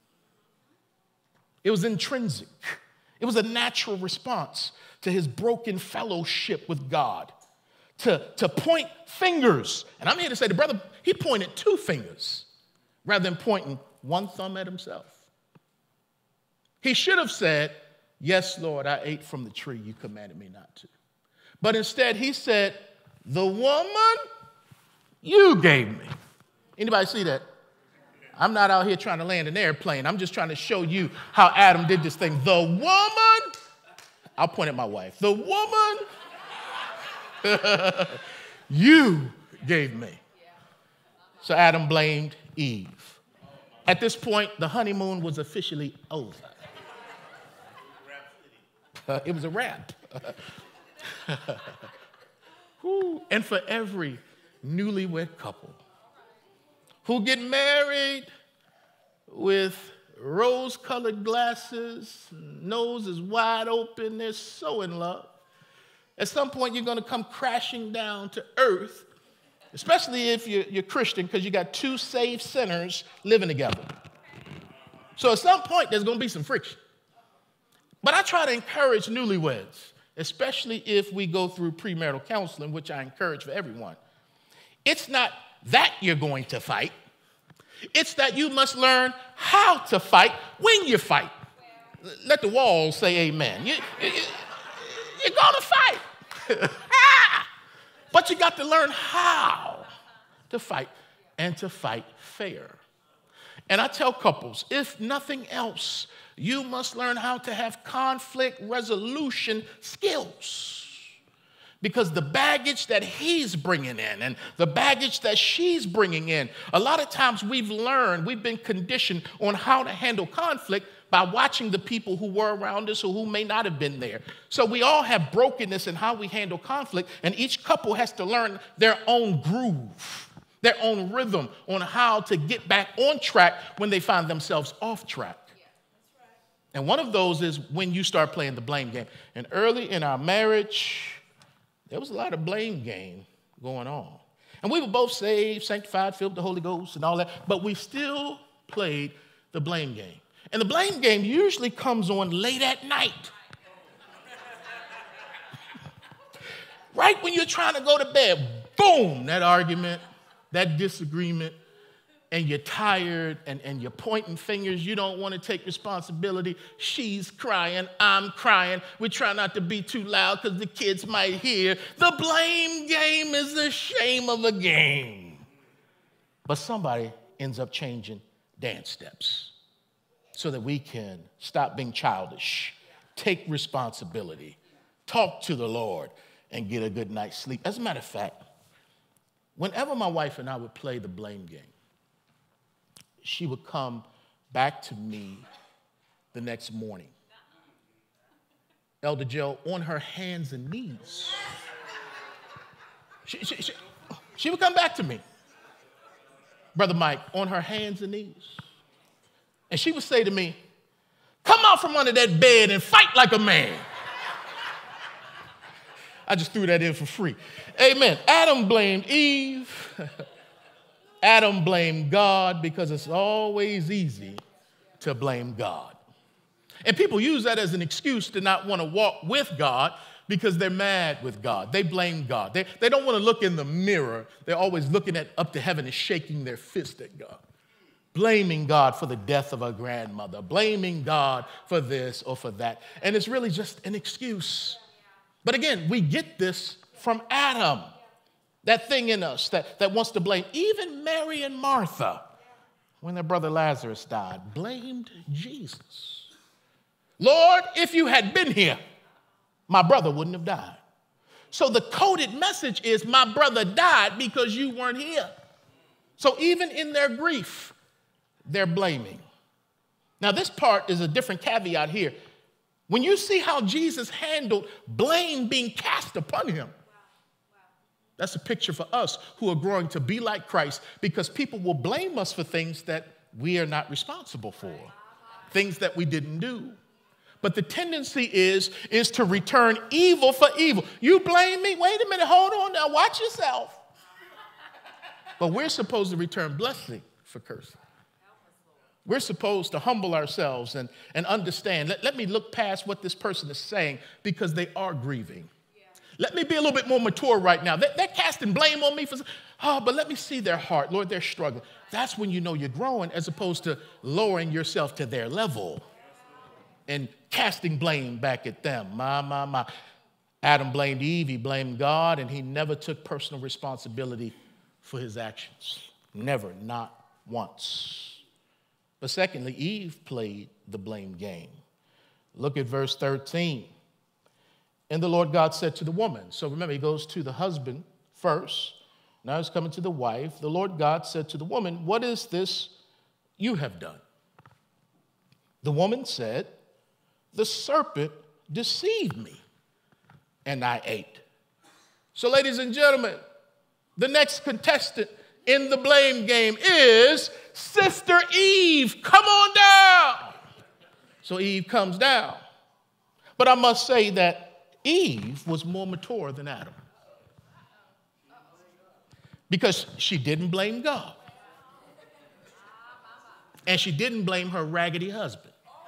It was intrinsic. It was a natural response to his broken fellowship with God, to, to point fingers. And I'm here to say the brother, he pointed two fingers rather than pointing one thumb at himself. He should have said, yes, Lord, I ate from the tree you commanded me not to. But instead he said, the woman you gave me. Anybody see that? I'm not out here trying to land an airplane. I'm just trying to show you how Adam did this thing. The woman, I'll point at my wife. The woman you gave me. So Adam blamed Eve. At this point, the honeymoon was officially over. Uh, it was a wrap. And for every newlywed couple who get married with rose-colored glasses, nose is wide open, they're so in love, at some point you're going to come crashing down to earth, especially if you're, you're Christian, because you got two saved sinners living together. So at some point there's going to be some friction. But I try to encourage newlyweds, especially if we go through premarital counseling, which I encourage for everyone. It's not that you're going to fight. It's that you must learn how to fight when you fight. Let the walls say amen. You, you, you're going to fight. But you got to learn how to fight and to fight fair. And I tell couples, if nothing else, you must learn how to have conflict resolution skills. Because the baggage that he's bringing in and the baggage that she's bringing in, a lot of times we've learned, we've been conditioned on how to handle conflict by watching the people who were around us or who may not have been there. So we all have brokenness in how we handle conflict, and each couple has to learn their own groove, their own rhythm on how to get back on track when they find themselves off track. And one of those is when you start playing the blame game. And early in our marriage, there was a lot of blame game going on. And we were both saved, sanctified, filled with the Holy Ghost and all that, but we still played the blame game. And the blame game usually comes on late at night. Right when you're trying to go to bed, boom, that argument, that disagreement, and you're tired and, and you're pointing fingers. You don't want to take responsibility. She's crying. I'm crying. We try not to be too loud because the kids might hear. The blame game is the shame of a game. But somebody ends up changing dance steps so that we can stop being childish, take responsibility, talk to the Lord, and get a good night's sleep. As a matter of fact, whenever my wife and I would play the blame game, she would come back to me the next morning. Elder Joe, on her hands and knees. She, she, she, she would come back to me. Brother Mike, on her hands and knees. And she would say to me, come out from under that bed and fight like a man. I just threw that in for free. Amen. Adam blamed Eve. Adam blamed God because it's always easy to blame God. And people use that as an excuse to not want to walk with God because they're mad with God. They blame God. They, they don't want to look in the mirror. They're always looking at up to heaven and shaking their fist at God. Blaming God for the death of a grandmother. Blaming God for this or for that. And it's really just an excuse. But again, we get this from Adam. That thing in us that, that wants to blame. Even Mary and Martha when their brother Lazarus died, blamed Jesus. Lord, if you had been here, my brother wouldn't have died. So the coded message is, my brother died because you weren't here. So even in their grief, they're blaming. Now, this part is a different caveat here. When you see how Jesus handled blame being cast upon him, that's a picture for us who are growing to be like Christ, because people will blame us for things that we are not responsible for, things that we didn't do. But the tendency is, is to return evil for evil. You blame me? Wait a minute, hold on now, watch yourself. But we're supposed to return blessing for cursing. We're supposed to humble ourselves and, and understand. Let, let me look past what this person is saying, because they are grieving. Yeah. Let me be a little bit more mature right now. They, they're casting blame on me for, oh, but let me see their heart. Lord, they're struggling. That's when you know you're growing, as opposed to lowering yourself to their level and casting blame back at them. My, my, my. Adam blamed Eve, he blamed God, and he never took personal responsibility for his actions. Never, not once. But secondly, Eve played the blame game. Look at verse thirteen. And the Lord God said to the woman. So remember, he goes to the husband first. Now he's coming to the wife. The Lord God said to the woman, what is this you have done? The woman said, the serpent deceived me, and I ate. So ladies and gentlemen, the next contestant in the blame game is Sister Eve. Come on down. So Eve comes down. But I must say that Eve was more mature than Adam, because she didn't blame God, and she didn't blame her raggedy husband.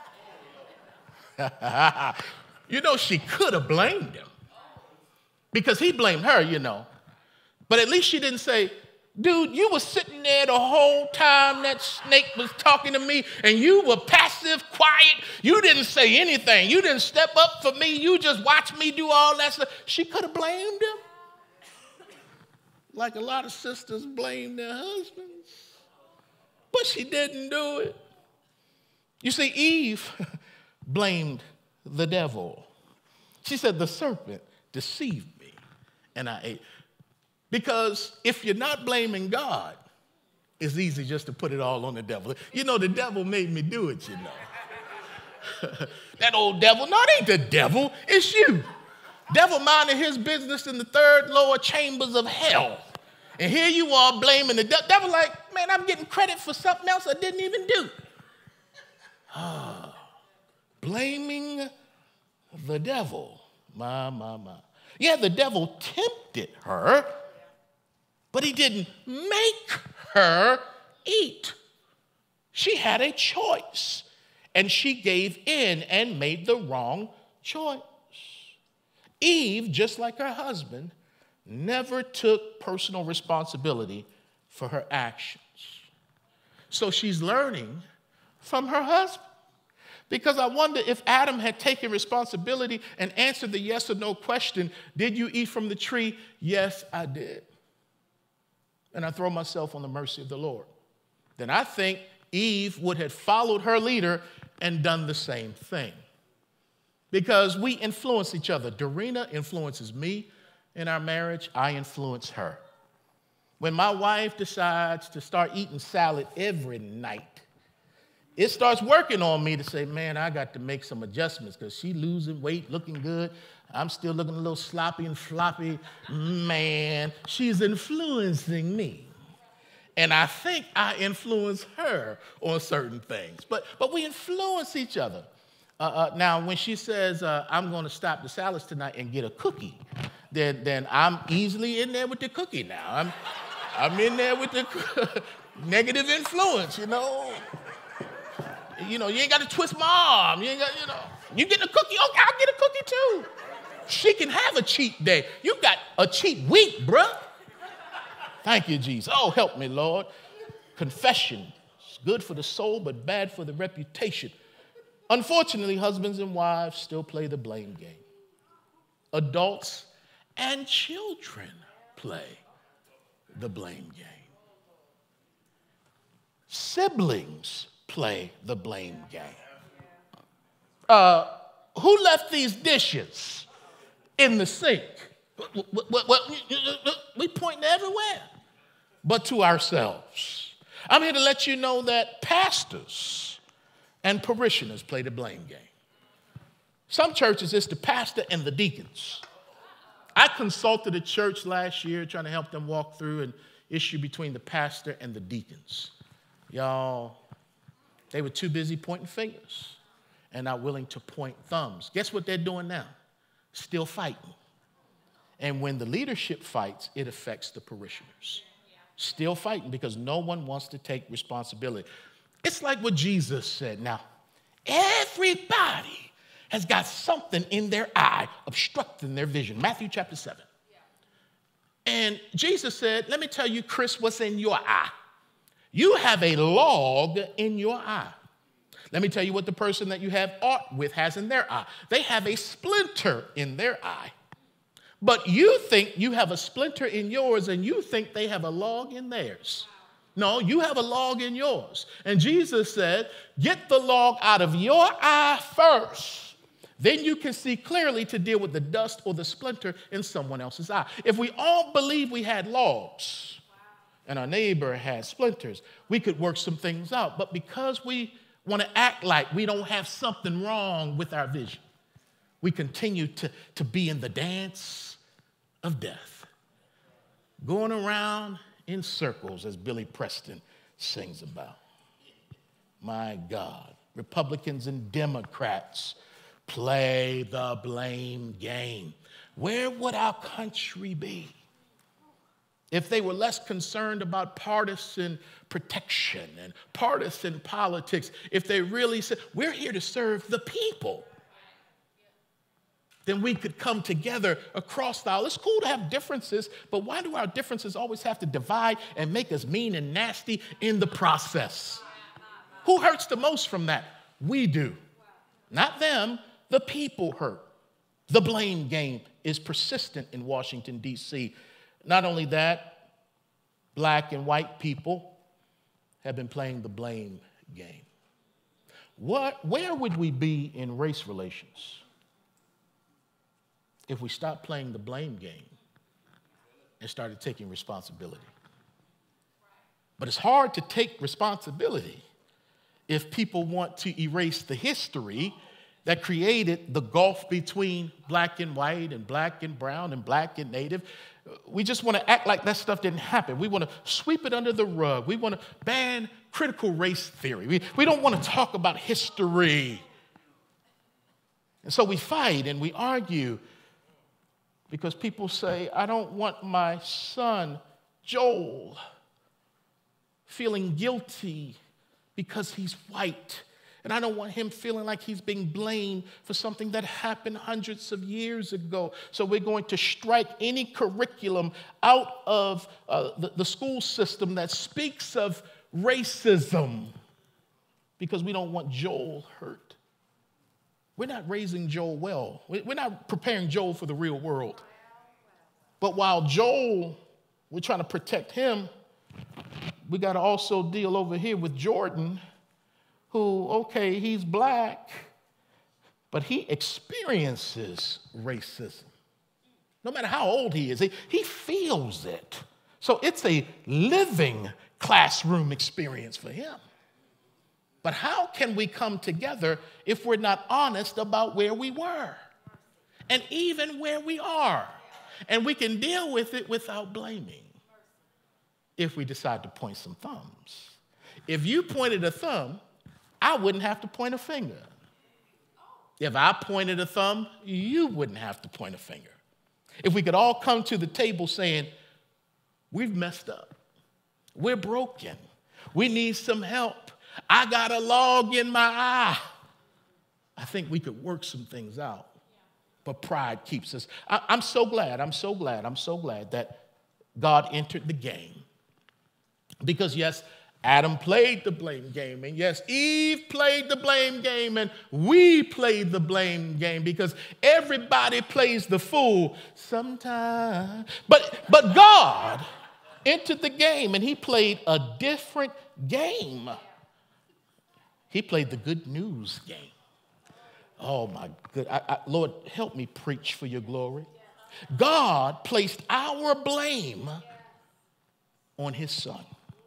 You know, she could have blamed him, because he blamed her, you know. But at least she didn't say, dude, you were sitting there the whole time that snake was talking to me, and you were passive, quiet. You didn't say anything. You didn't step up for me. You just watched me do all that stuff. She could have blamed him, like a lot of sisters blame their husbands. But she didn't do it. You see, Eve blamed the devil. She said, the serpent deceived me, and I ate. Because if you're not blaming God, it's easy just to put it all on the devil. You know, the devil made me do it, you know. That old devil. No, it ain't the devil. It's you. Devil minding his business in the third lower chambers of hell. And here you are blaming the devil. Devil like, man, I'm getting credit for something else I didn't even do. Ah, blaming the devil. My, my, my. Yeah, the devil tempted her, but he didn't make her eat. She had a choice, and she gave in and made the wrong choice. Eve, just like her husband, never took personal responsibility for her actions. So she's learning from her husband. Because I wonder if Adam had taken responsibility and answered the yes or no question, did you eat from the tree? Yes, I did. And I throw myself on the mercy of the Lord. Then I think Eve would have followed her leader and done the same thing. Because we influence each other. Dorena influences me in our marriage. I influence her. When my wife decides to start eating salad every night, it starts working on me to say, man, I got to make some adjustments, because she's losing weight, looking good. I'm still looking a little sloppy and floppy. Man, she's influencing me. And I think I influence her on certain things. But, but we influence each other. Uh, uh, now, when she says, uh, I'm going to stop the salads tonight and get a cookie, then, then I'm easily in there with the cookie now. I'm, I'm in there with the negative influence, you know. You know, you ain't got to twist my arm. You ain't got, you know, you get a cookie, okay, I'll get a cookie too. She can have a cheat day. You got a cheat week, bruh. Thank you, Jesus. Oh, help me, Lord. Confession is good for the soul, but bad for the reputation. Unfortunately, husbands and wives still play the blame game. Adults and children play the blame game. siblings play the blame game. Uh, who left these dishes in the sink? We point everywhere but to ourselves. I'm here to let you know that pastors and parishioners play the blame game. Some churches, it's the pastor and the deacons. I consulted a church last year trying to help them walk through an issue between the pastor and the deacons. Y'all, they were too busy pointing fingers and not willing to point thumbs. Guess what they're doing now? Still fighting. And when the leadership fights, it affects the parishioners. Still fighting because no one wants to take responsibility. It's like what Jesus said. Now, everybody has got something in their eye obstructing their vision. Matthew chapter seven. And Jesus said, let me tell you, Chris, what's in your eye. You have a log in your eye. Let me tell you what the person that you have aught with has in their eye. They have a splinter in their eye. But you think you have a splinter in yours and you think they have a log in theirs. No, you have a log in yours. And Jesus said, get the log out of your eye first. Then you can see clearly to deal with the dust or the splinter in someone else's eye. If we all believe we had logs and our neighbor had splinters, we could work some things out. But because we want to act like we don't have something wrong with our vision, we continue to, to be in the dance of death, going around in circles, as Billy Preston sings about. My God, Republicans and Democrats play the blame game. Where would our country be if they were less concerned about partisan protection and partisan politics? If they really said, we're here to serve the people, then we could come together across the aisle. It's cool to have differences, but why do our differences always have to divide and make us mean and nasty in the process? Who hurts the most from that? We do. Not them. The people hurt. The blame game is persistent in Washington, D C Not only that, black and white people have been playing the blame game. What, where would we be in race relations if we stopped playing the blame game and started taking responsibility? But it's hard to take responsibility if people want to erase the history that created the gulf between black and white and black and brown and black and native. We just want to act like that stuff didn't happen. We want to sweep it under the rug. We want to ban critical race theory. We, we don't want to talk about history. And so we fight and we argue because people say, I don't want my son, Joel, feeling guilty because he's white. And I don't want him feeling like he's being blamed for something that happened hundreds of years ago. So we're going to strike any curriculum out of uh, the, the school system that speaks of racism because we don't want Joel hurt. We're not raising Joel well. We're not preparing Joel for the real world. But while Joel, we're trying to protect him, we got to also deal over here with Jordan, who, okay, he's black, but he experiences racism. No matter how old he is, he, he feels it. So it's a living classroom experience for him. But how can we come together if we're not honest about where we were and even where we are? And we can deal with it without blaming if we decide to point some thumbs. If you pointed a thumb, I wouldn't have to point a finger. If I pointed a thumb, you wouldn't have to point a finger. If we could all come to the table saying, we've messed up, we're broken, we need some help, I got a log in my eye, I think we could work some things out. But pride keeps us. I, I'm so glad, I'm so glad, I'm so glad that God entered the game. Because yes, Adam played the blame game, and yes, Eve played the blame game, and we played the blame game because everybody plays the fool sometimes. But, but God, entered the game, and he played a different game. He played the good news game. Oh, my good. I, I, Lord, help me preach for your glory. God placed our blame on his son.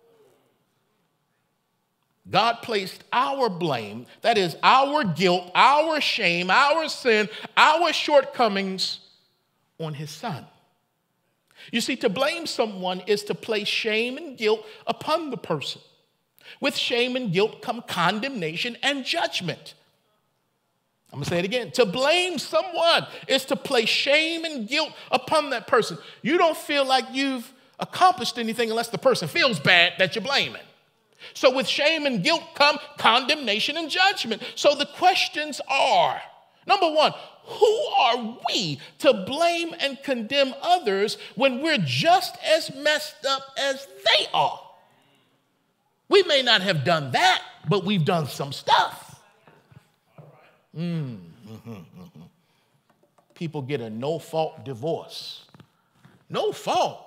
God placed our blame, that is our guilt, our shame, our sin, our shortcomings on his son. You see, to blame someone is to place shame and guilt upon the person. With shame and guilt come condemnation and judgment. I'm going to say it again. To blame someone is to place shame and guilt upon that person. You don't feel like you've accomplished anything unless the person feels bad that you're blaming. So with shame and guilt come condemnation and judgment. So the questions are, number one, who are we to blame and condemn others when we're just as messed up as they are? We may not have done that, but we've done some stuff. Mm, mm-hmm, mm-hmm. People get a no-fault divorce. No fault.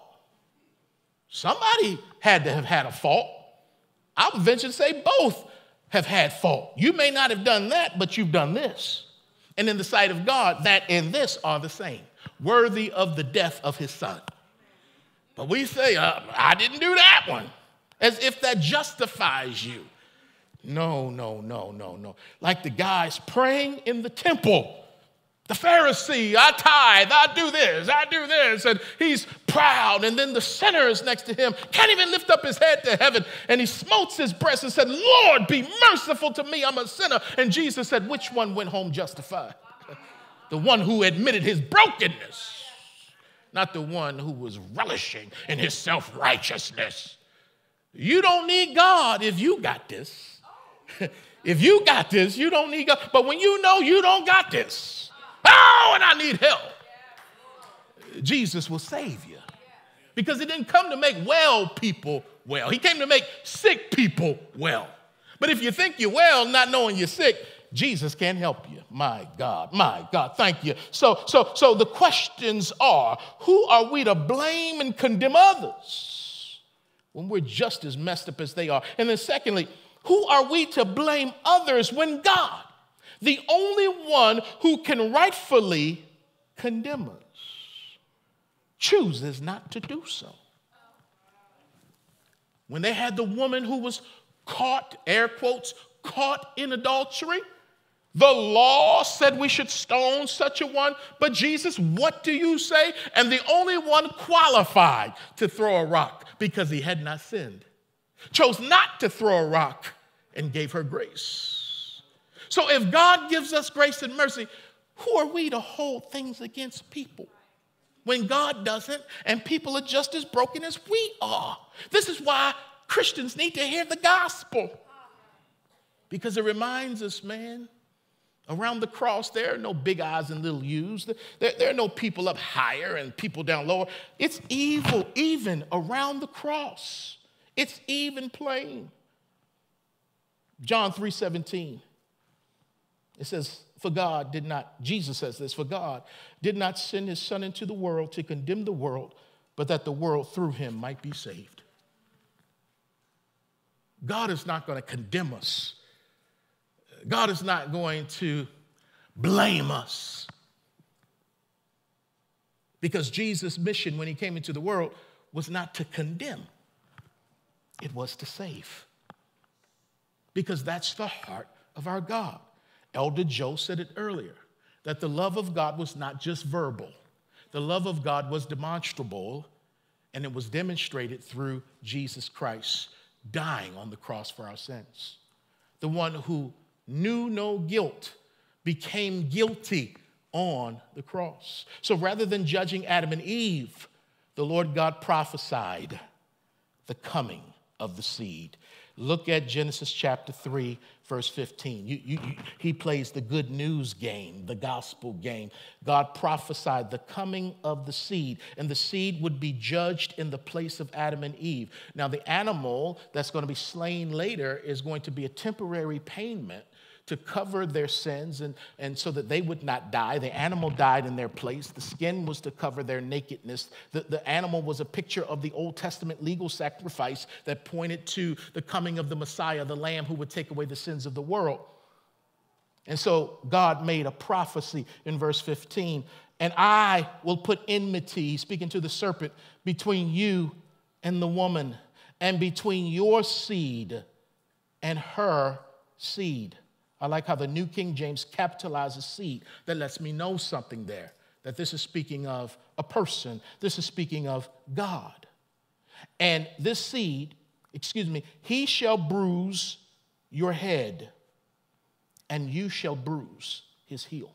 Somebody had to have had a fault. I would venture to say both have had fault. You may not have done that, but you've done this. And in the sight of God, that and this are the same, worthy of the death of his son. But we say, uh, I didn't do that one, as if that justifies you. No, no, no, no, no. Like the guys praying in the temple. The Pharisee, I tithe, I do this, I do this, and he's proud. And then the sinner is next to him, can't even lift up his head to heaven. And he smotes his breast and said, Lord, be merciful to me, I'm a sinner. And Jesus said, which one went home justified? The one who admitted his brokenness, not the one who was relishing in his self-righteousness. You don't need God if you got this. If you got this, you don't need God. But when you know you don't got this, oh, and I need help, Jesus will save you. Because he didn't come to make well people well. He came to make sick people well. But if you think you're well, not knowing you're sick, Jesus can't help you. My God, my God, thank you. So, so, so the questions are, who are we to blame and condemn others when we're just as messed up as they are? And then secondly, who are we to blame others when God, the only one who can rightfully condemn us, chooses not to do so? When they had the woman who was caught, air quotes, caught in adultery, the law said we should stone such a one. But Jesus, what do you say? And the only one qualified to throw a rock, because he had not sinned, chose not to throw a rock and gave her grace. So if God gives us grace and mercy, who are we to hold things against people when God doesn't, and people are just as broken as we are? This is why Christians need to hear the gospel, because it reminds us, man, around the cross, there are no big I's and little U's. There, there are no people up higher and people down lower. It's evil even around the cross. It's even plain. John three seventeen. It says, for God did not, Jesus says this, for God did not send his son into the world to condemn the world, but that the world through him might be saved. God is not going to condemn us. God is not going to blame us, because Jesus' mission when he came into the world was not to condemn. It was to save, because that's the heart of our God. Elder Joe said it earlier, that the love of God was not just verbal. The love of God was demonstrable, and it was demonstrated through Jesus Christ dying on the cross for our sins. The one who knew no guilt became guilty on the cross. So rather than judging Adam and Eve, the Lord God prophesied the coming of the seed. Look at Genesis chapter three, verse fifteen. You, you, you, he plays the good news game, the gospel game. God prophesied the coming of the seed, and the seed would be judged in the place of Adam and Eve. Now, the animal that's going to be slain later is going to be a temporary payment to cover their sins and, and so that they would not die. The animal died in their place. The skin was to cover their nakedness. The, the animal was a picture of the Old Testament legal sacrifice that pointed to the coming of the Messiah, the Lamb who would take away the sins of the world. And so God made a prophecy in verse fifteen, and I will put enmity, speaking to the serpent, between you and the woman, and between your seed and her seed. I like how the New King James capitalizes seed. That lets me know something there, that this is speaking of a person. This is speaking of God. And this seed, excuse me, he shall bruise your head, and you shall bruise his heel.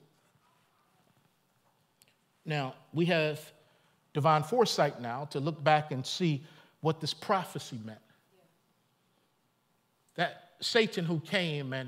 Now, we have divine foresight now to look back and see what this prophecy meant. That Satan who came and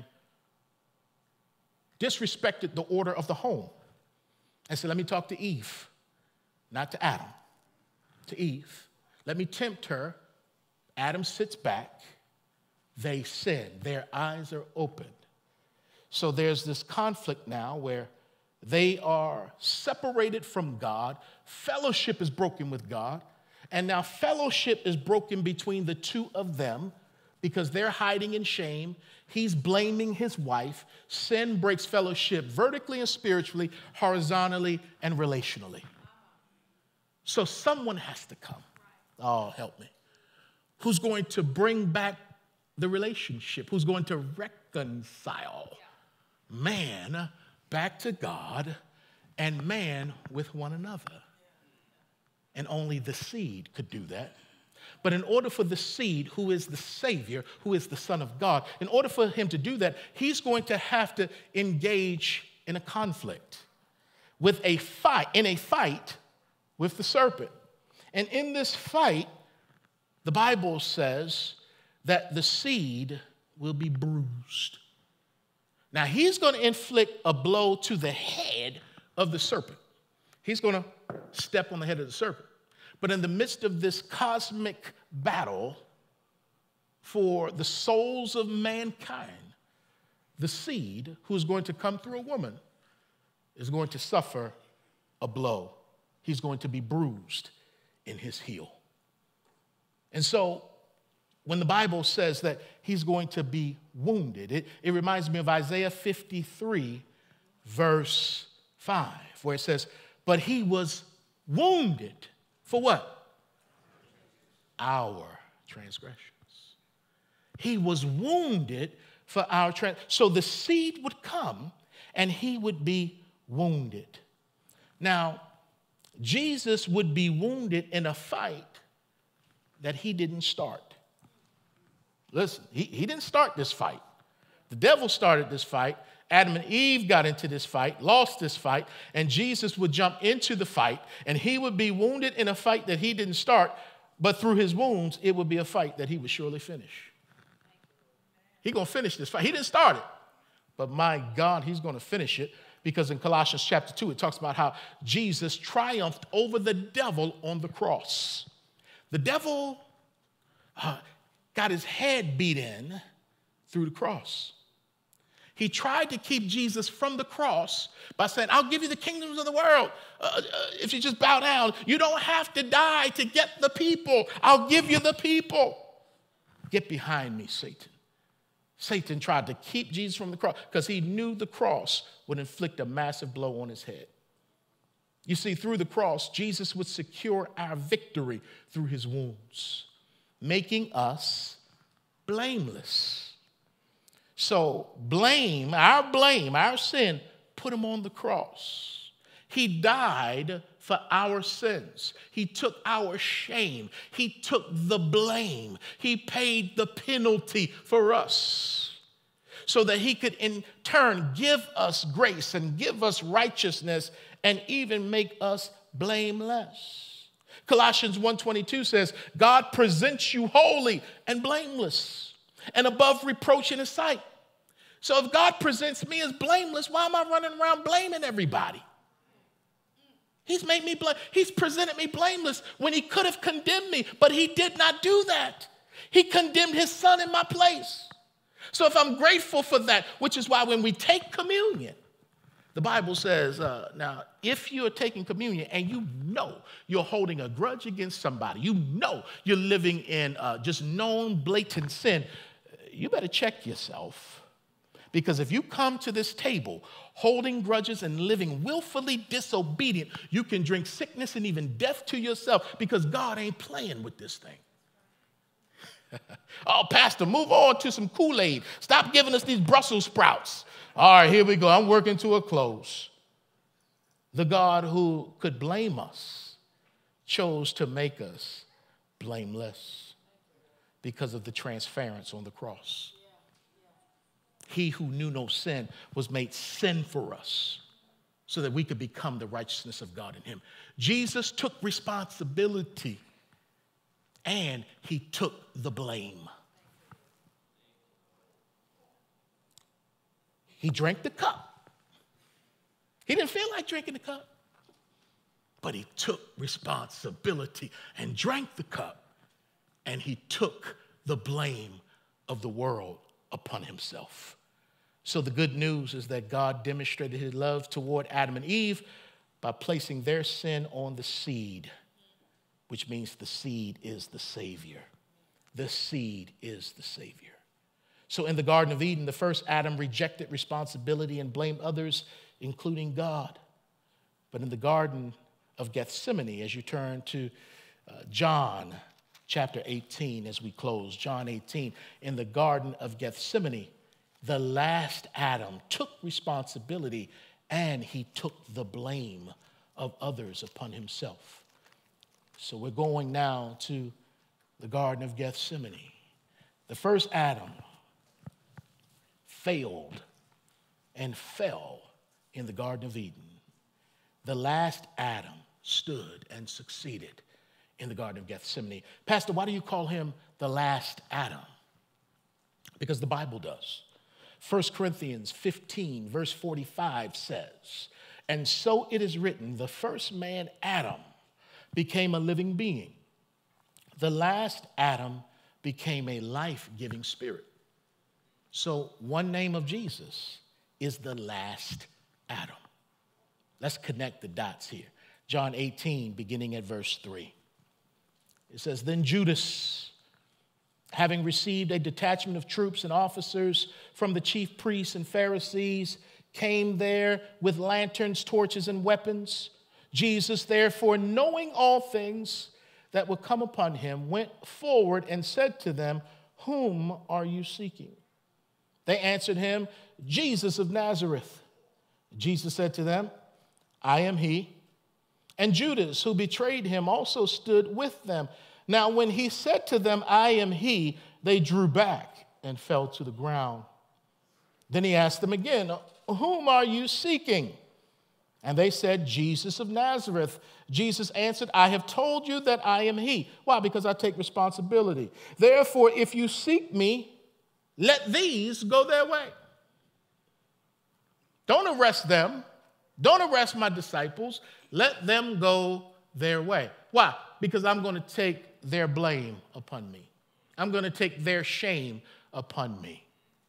disrespected the order of the home and said, let me talk to Eve, not to Adam, to Eve. Let me tempt her. Adam sits back. They sin. Their eyes are opened. So there's this conflict now where they are separated from God. Fellowship is broken with God. And now fellowship is broken between the two of them because they're hiding in shame. He's blaming his wife. Sin breaks fellowship vertically and spiritually, horizontally and relationally. So someone has to come. Oh, help me. Who's going to bring back the relationship? Who's going to reconcile man back to God and man with one another? And only the seed could do that. But in order for the seed, who is the Savior, who is the Son of God, in order for him to do that, he's going to have to engage in a conflict, with a fight, in a fight with the serpent. And in this fight, the Bible says that the seed will be bruised. Now, he's going to inflict a blow to the head of the serpent. He's going to step on the head of the serpent. But in the midst of this cosmic battle for the souls of mankind, the seed, who's going to come through a woman, is going to suffer a blow. He's going to be bruised in his heel. And so when the Bible says that he's going to be wounded, it, it reminds me of Isaiah fifty-three, verse five, where it says, but he was wounded for what? Our transgressions. He was wounded for our transgressions. So the seed would come and he would be wounded. Now, Jesus would be wounded in a fight that he didn't start. Listen, he, he didn't start this fight. The devil started this fight. Adam and Eve got into this fight, lost this fight, and Jesus would jump into the fight, and he would be wounded in a fight that he didn't start, but through his wounds, it would be a fight that he would surely finish. He's going to finish this fight. He didn't start it, but my God, he's going to finish it, because in Colossians chapter two, it talks about how Jesus triumphed over the devil on the cross. The devil uh, got his head beat in through the cross. He tried to keep Jesus from the cross by saying, I'll give you the kingdoms of the world. Uh, uh, if you just bow down, you don't have to die to get the people. I'll give you the people. Get behind me, Satan. Satan tried to keep Jesus from the cross because he knew the cross would inflict a massive blow on his head. You see, through the cross, Jesus would secure our victory through his wounds, making us blameless. So blame, our blame, our sin, put him on the cross. He died for our sins. He took our shame. He took the blame. He paid the penalty for us so that he could in turn give us grace and give us righteousness and even make us blameless. Colossians one twenty-two says, God presents you holy and blameless and above reproach in his sight. So if God presents me as blameless, why am I running around blaming everybody? He's made me blame. He's presented me blameless when he could have condemned me, but he did not do that. He condemned his son in my place. So if I'm grateful for that, which is why when we take communion, the Bible says, uh, now, if you're taking communion and you know you're holding a grudge against somebody, you know you're living in uh, just known blatant sin, you better check yourself. Because if you come to this table holding grudges and living willfully disobedient, you can drink sickness and even death to yourself because God ain't playing with this thing. Oh, Pastor, move on to some Kool-Aid. Stop giving us these Brussels sprouts. All right, here we go. I'm working to a close. The God who could blame us chose to make us blameless because of the transference on the cross. He who knew no sin was made sin for us so that we could become the righteousness of God in him. Jesus took responsibility and he took the blame. He drank the cup. He didn't feel like drinking the cup, but he took responsibility and drank the cup, and he took the blame of the world upon himself. So the good news is that God demonstrated his love toward Adam and Eve by placing their sin on the seed, which means the seed is the Savior. The seed is the Savior. So in the Garden of Eden, the first Adam rejected responsibility and blamed others, including God. But in the Garden of Gethsemane, as you turn to uh, John chapter eighteen as we close, John eighteen, in the Garden of Gethsemane, the last Adam took responsibility and he took the blame of others upon himself. So we're going now to the Garden of Gethsemane. The first Adam failed and fell in the Garden of Eden. The last Adam stood and succeeded in the Garden of Gethsemane. Pastor, why do you call him the last Adam? Because the Bible does. First Corinthians fifteen, verse forty-five says, and so it is written, the first man, Adam, became a living being. The last Adam became a life-giving spirit. So one name of Jesus is the last Adam. Let's connect the dots here. John eighteen, beginning at verse three. It says, then Judas, having received a detachment of troops and officers from the chief priests and Pharisees, came there with lanterns, torches, and weapons. Jesus, therefore, knowing all things that would come upon him, went forward and said to them, whom are you seeking? They answered him, Jesus of Nazareth. Jesus said to them, I am he. And Judas, who betrayed him, also stood with them. Now, when he said to them, I am he, they drew back and fell to the ground. Then he asked them again, whom are you seeking? And they said, Jesus of Nazareth. Jesus answered, I have told you that I am he. Why? Because I take responsibility. Therefore, if you seek me, let these go their way. Don't arrest them. Don't arrest my disciples. Let them go their way. Why? Because I'm going to take their blame upon me. I'm going to take their shame upon me.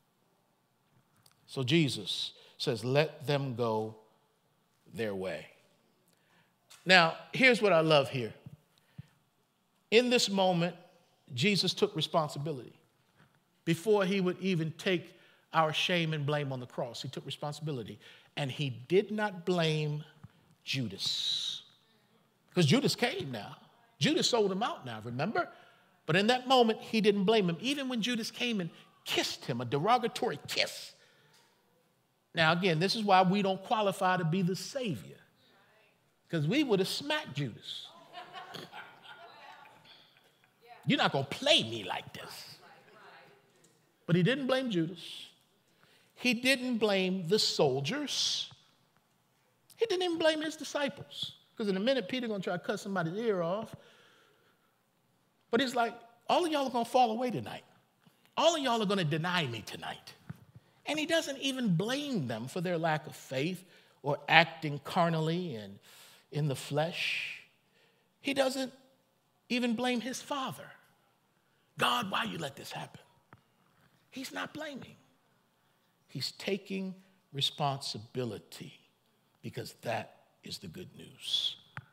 So Jesus says, let them go their way. Now, here's what I love here. In this moment, Jesus took responsibility. Before he would even take our shame and blame on the cross, he took responsibility. And he did not blame Judas. Because Judas came now. Judas sold him out now, remember? But in that moment, he didn't blame him. Even when Judas came and kissed him, a derogatory kiss. Now, again, this is why we don't qualify to be the Savior. Because we would have smacked Judas. You're not going to play me like this. But he didn't blame Judas. He didn't blame the soldiers. He didn't even blame his disciples. Because in a minute, Peter's going to try to cut somebody's ear off. But it's like, all of y'all are going to fall away tonight. All of y'all are going to deny me tonight. And he doesn't even blame them for their lack of faith or acting carnally and in the flesh. He doesn't even blame his father. God, why you let this happen? He's not blaming. He's taking responsibility because that is the good news.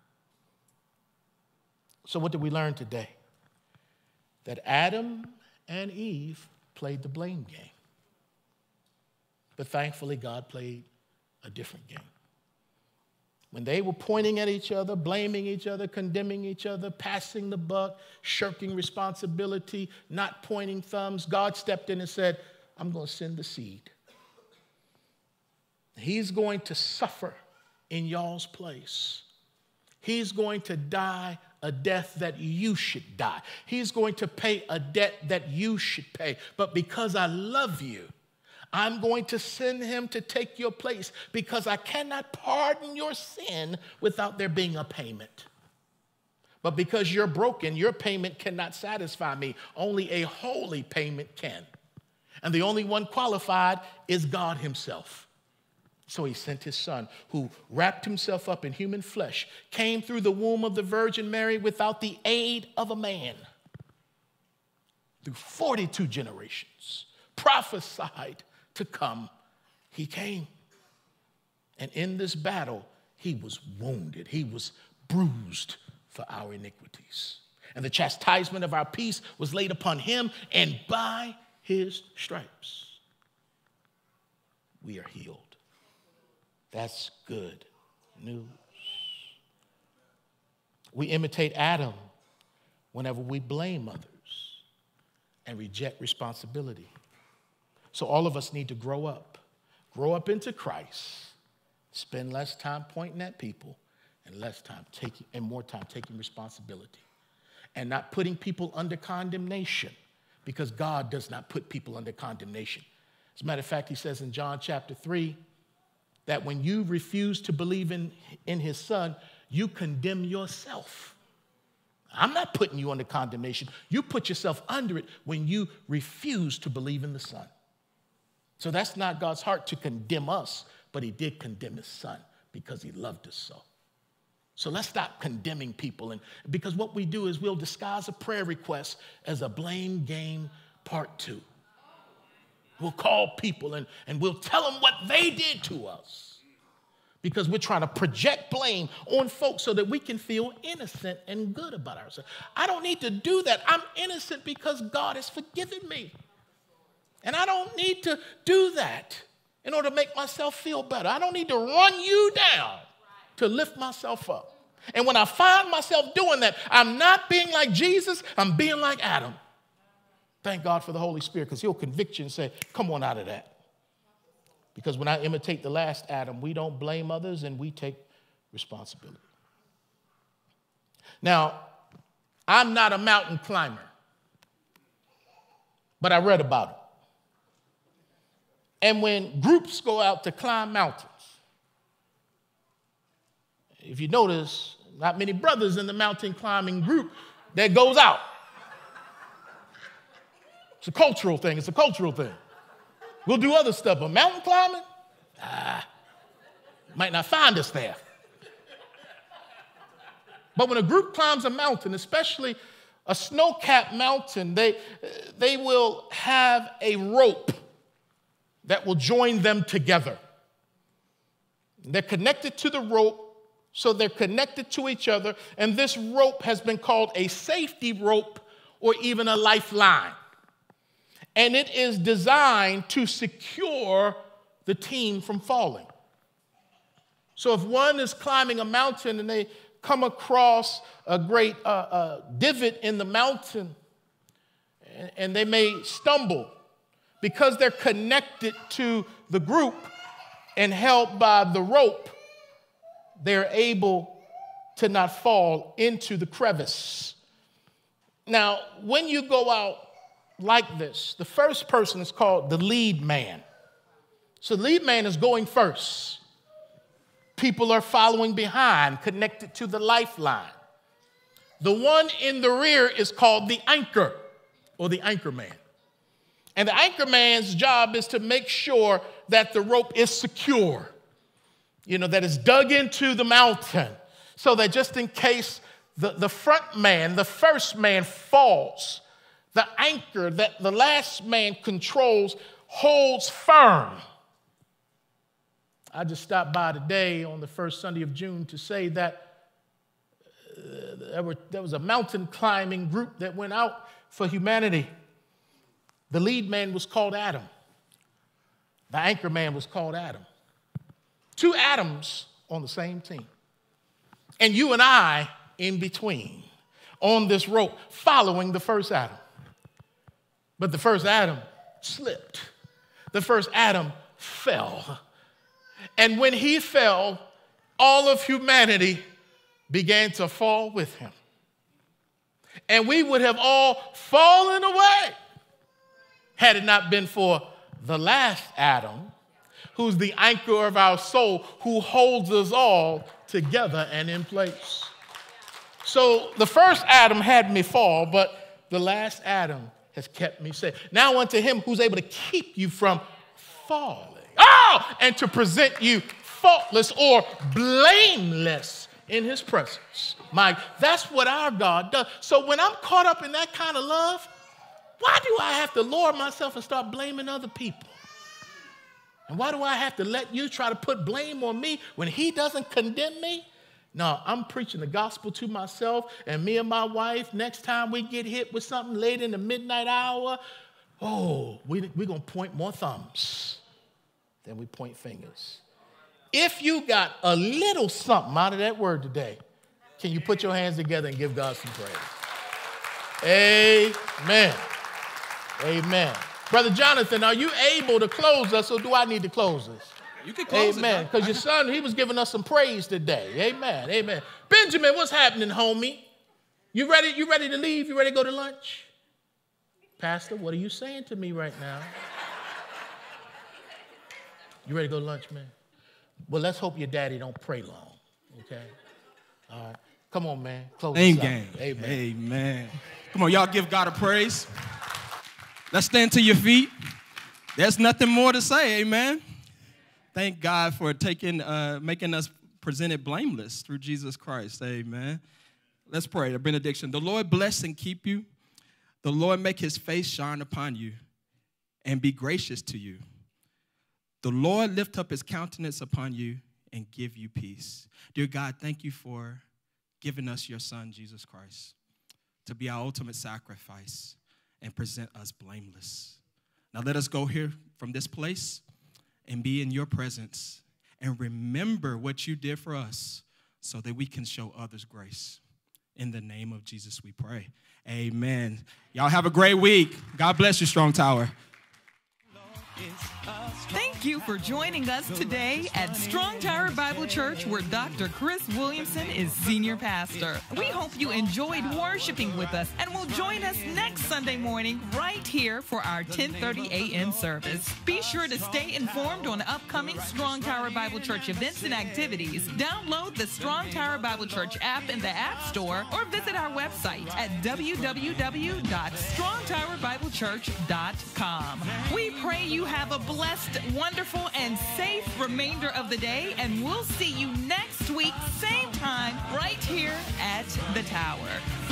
So what did we learn today? That Adam and Eve played the blame game. But thankfully, God played a different game. When they were pointing at each other, blaming each other, condemning each other, passing the buck, shirking responsibility, not pointing thumbs, God stepped in and said, I'm going to send the seed. He's going to suffer in y'all's place. He's going to die a death that you should die. He's going to pay a debt that you should pay. But because I love you, I'm going to send him to take your place because I cannot pardon your sin without there being a payment. But because you're broken, your payment cannot satisfy me. Only a holy payment can. And the only one qualified is God himself. So he sent his son, who wrapped himself up in human flesh, came through the womb of the Virgin Mary without the aid of a man. Through forty-two generations, prophesied to come, he came. And in this battle, he was wounded. He was bruised for our iniquities. And the chastisement of our peace was laid upon him, and by his stripes, we are healed. That's good news. We imitate Adam whenever we blame others and reject responsibility. So all of us need to grow up. Grow up into Christ. Spend less time pointing at people and less time taking and more time taking responsibility. And not putting people under condemnation, because God does not put people under condemnation. As a matter of fact, he says in John chapter three, that when you refuse to believe in, in his son, you condemn yourself. I'm not putting you under condemnation. You put yourself under it when you refuse to believe in the son. So that's not God's heart to condemn us, but he did condemn his son because he loved us so. So let's stop condemning people. And because what we do is we'll disguise a prayer request as a blame game part two. We'll call people and, and we'll tell them what they did to us because we're trying to project blame on folks so that we can feel innocent and good about ourselves. I don't need to do that. I'm innocent because God has forgiven me. And I don't need to do that in order to make myself feel better. I don't need to run you down to lift myself up. And when I find myself doing that, I'm not being like Jesus, I'm being like Adam. Thank God for the Holy Spirit, because he'll convict you and say, come on out of that. Because when I imitate the last Adam, we don't blame others and we take responsibility. Now, I'm not a mountain climber, but I read about it. And when groups go out to climb mountains, if you notice, not many brothers in the mountain climbing group that goes out. It's a cultural thing. It's a cultural thing. We'll do other stuff, but mountain climbing, ah, might not find us there. But when a group climbs a mountain, especially a snow-capped mountain, they, they will have a rope that will join them together. They're connected to the rope, so they're connected to each other, and this rope has been called a safety rope or even a lifeline. And it is designed to secure the team from falling. So if one is climbing a mountain and they come across a great uh, uh, divot in the mountain and, and they may stumble, because they're connected to the group and held by the rope, they're able to not fall into the crevice. Now, when you go out like this, the first person is called the lead man. So the lead man is going first. People are following behind, connected to the lifeline. The one in the rear is called the anchor, or the anchor man. And the anchor man's job is to make sure that the rope is secure, you know, that it's dug into the mountain, so that just in case the, the front man, the first man falls, the anchor that the last man controls, holds firm. I just stopped by today on the first Sunday of June to say that uh, there, were, there was a mountain climbing group that went out for humanity. The lead man was called Adam. The anchor man was called Adam. Two Adams on the same team. And you and I in between on this rope following the first Adam. But the first Adam slipped. The first Adam fell. And when he fell, all of humanity began to fall with him. And we would have all fallen away had it not been for the last Adam, who's the anchor of our soul, who holds us all together and in place. So the first Adam had me fall, but the last Adam has kept me safe. Now unto him who's able to keep you from falling. Oh, and to present you faultless or blameless in his presence. Mike, that's what our God does. So when I'm caught up in that kind of love, why do I have to lower myself and start blaming other people? And why do I have to let you try to put blame on me when he doesn't condemn me? No, I'm preaching the gospel to myself, and me and my wife, next time we get hit with something late in the midnight hour, oh, we, we're going to point more thumbs than we point fingers. If you got a little something out of that word today, can you put your hands together and give God some praise? Amen. Amen. Brother Jonathan, are you able to close us, or do I need to close us? You can close Amen. it. Because your son, he was giving us some praise today. Amen. Amen. Benjamin, what's happening, homie? You ready? You ready to leave? You ready to go to lunch? Pastor, what are you saying to me right now? You ready to go to lunch, man? Well, let's hope your daddy don't pray long, okay? All right. Come on, man. Close Same us out. game. Amen. Amen. Come on, y'all give God a praise. Let's stand to your feet. There's nothing more to say, amen. Thank God for taking, uh, making us presented blameless through Jesus Christ, amen. Let's pray, the benediction. The Lord bless and keep you. The Lord make his face shine upon you and be gracious to you. The Lord lift up his countenance upon you and give you peace. Dear God, thank you for giving us your son, Jesus Christ, to be our ultimate sacrifice and present us blameless. Now let us go here from this place and be in your presence and remember what you did for us so that we can show others grace. In the name of Jesus we pray. Amen. Y'all have a great week. God bless you, Strong Tower. Thank you for joining us today at Strong Tower Bible Church, where Doctor Chris Williamson is senior pastor. We hope you enjoyed worshiping with us and will join us next Sunday morning right here for our ten thirty a.m. service. Be sure to stay informed on upcoming Strong Tower Bible Church events and activities. Download the Strong Tower Bible Church app in the App Store or visit our website at w w w dot strong tower bible church dot com. We pray you have a blessed, wonderful, and safe remainder of the day, and we'll see you next week, same time, right here at the Tower.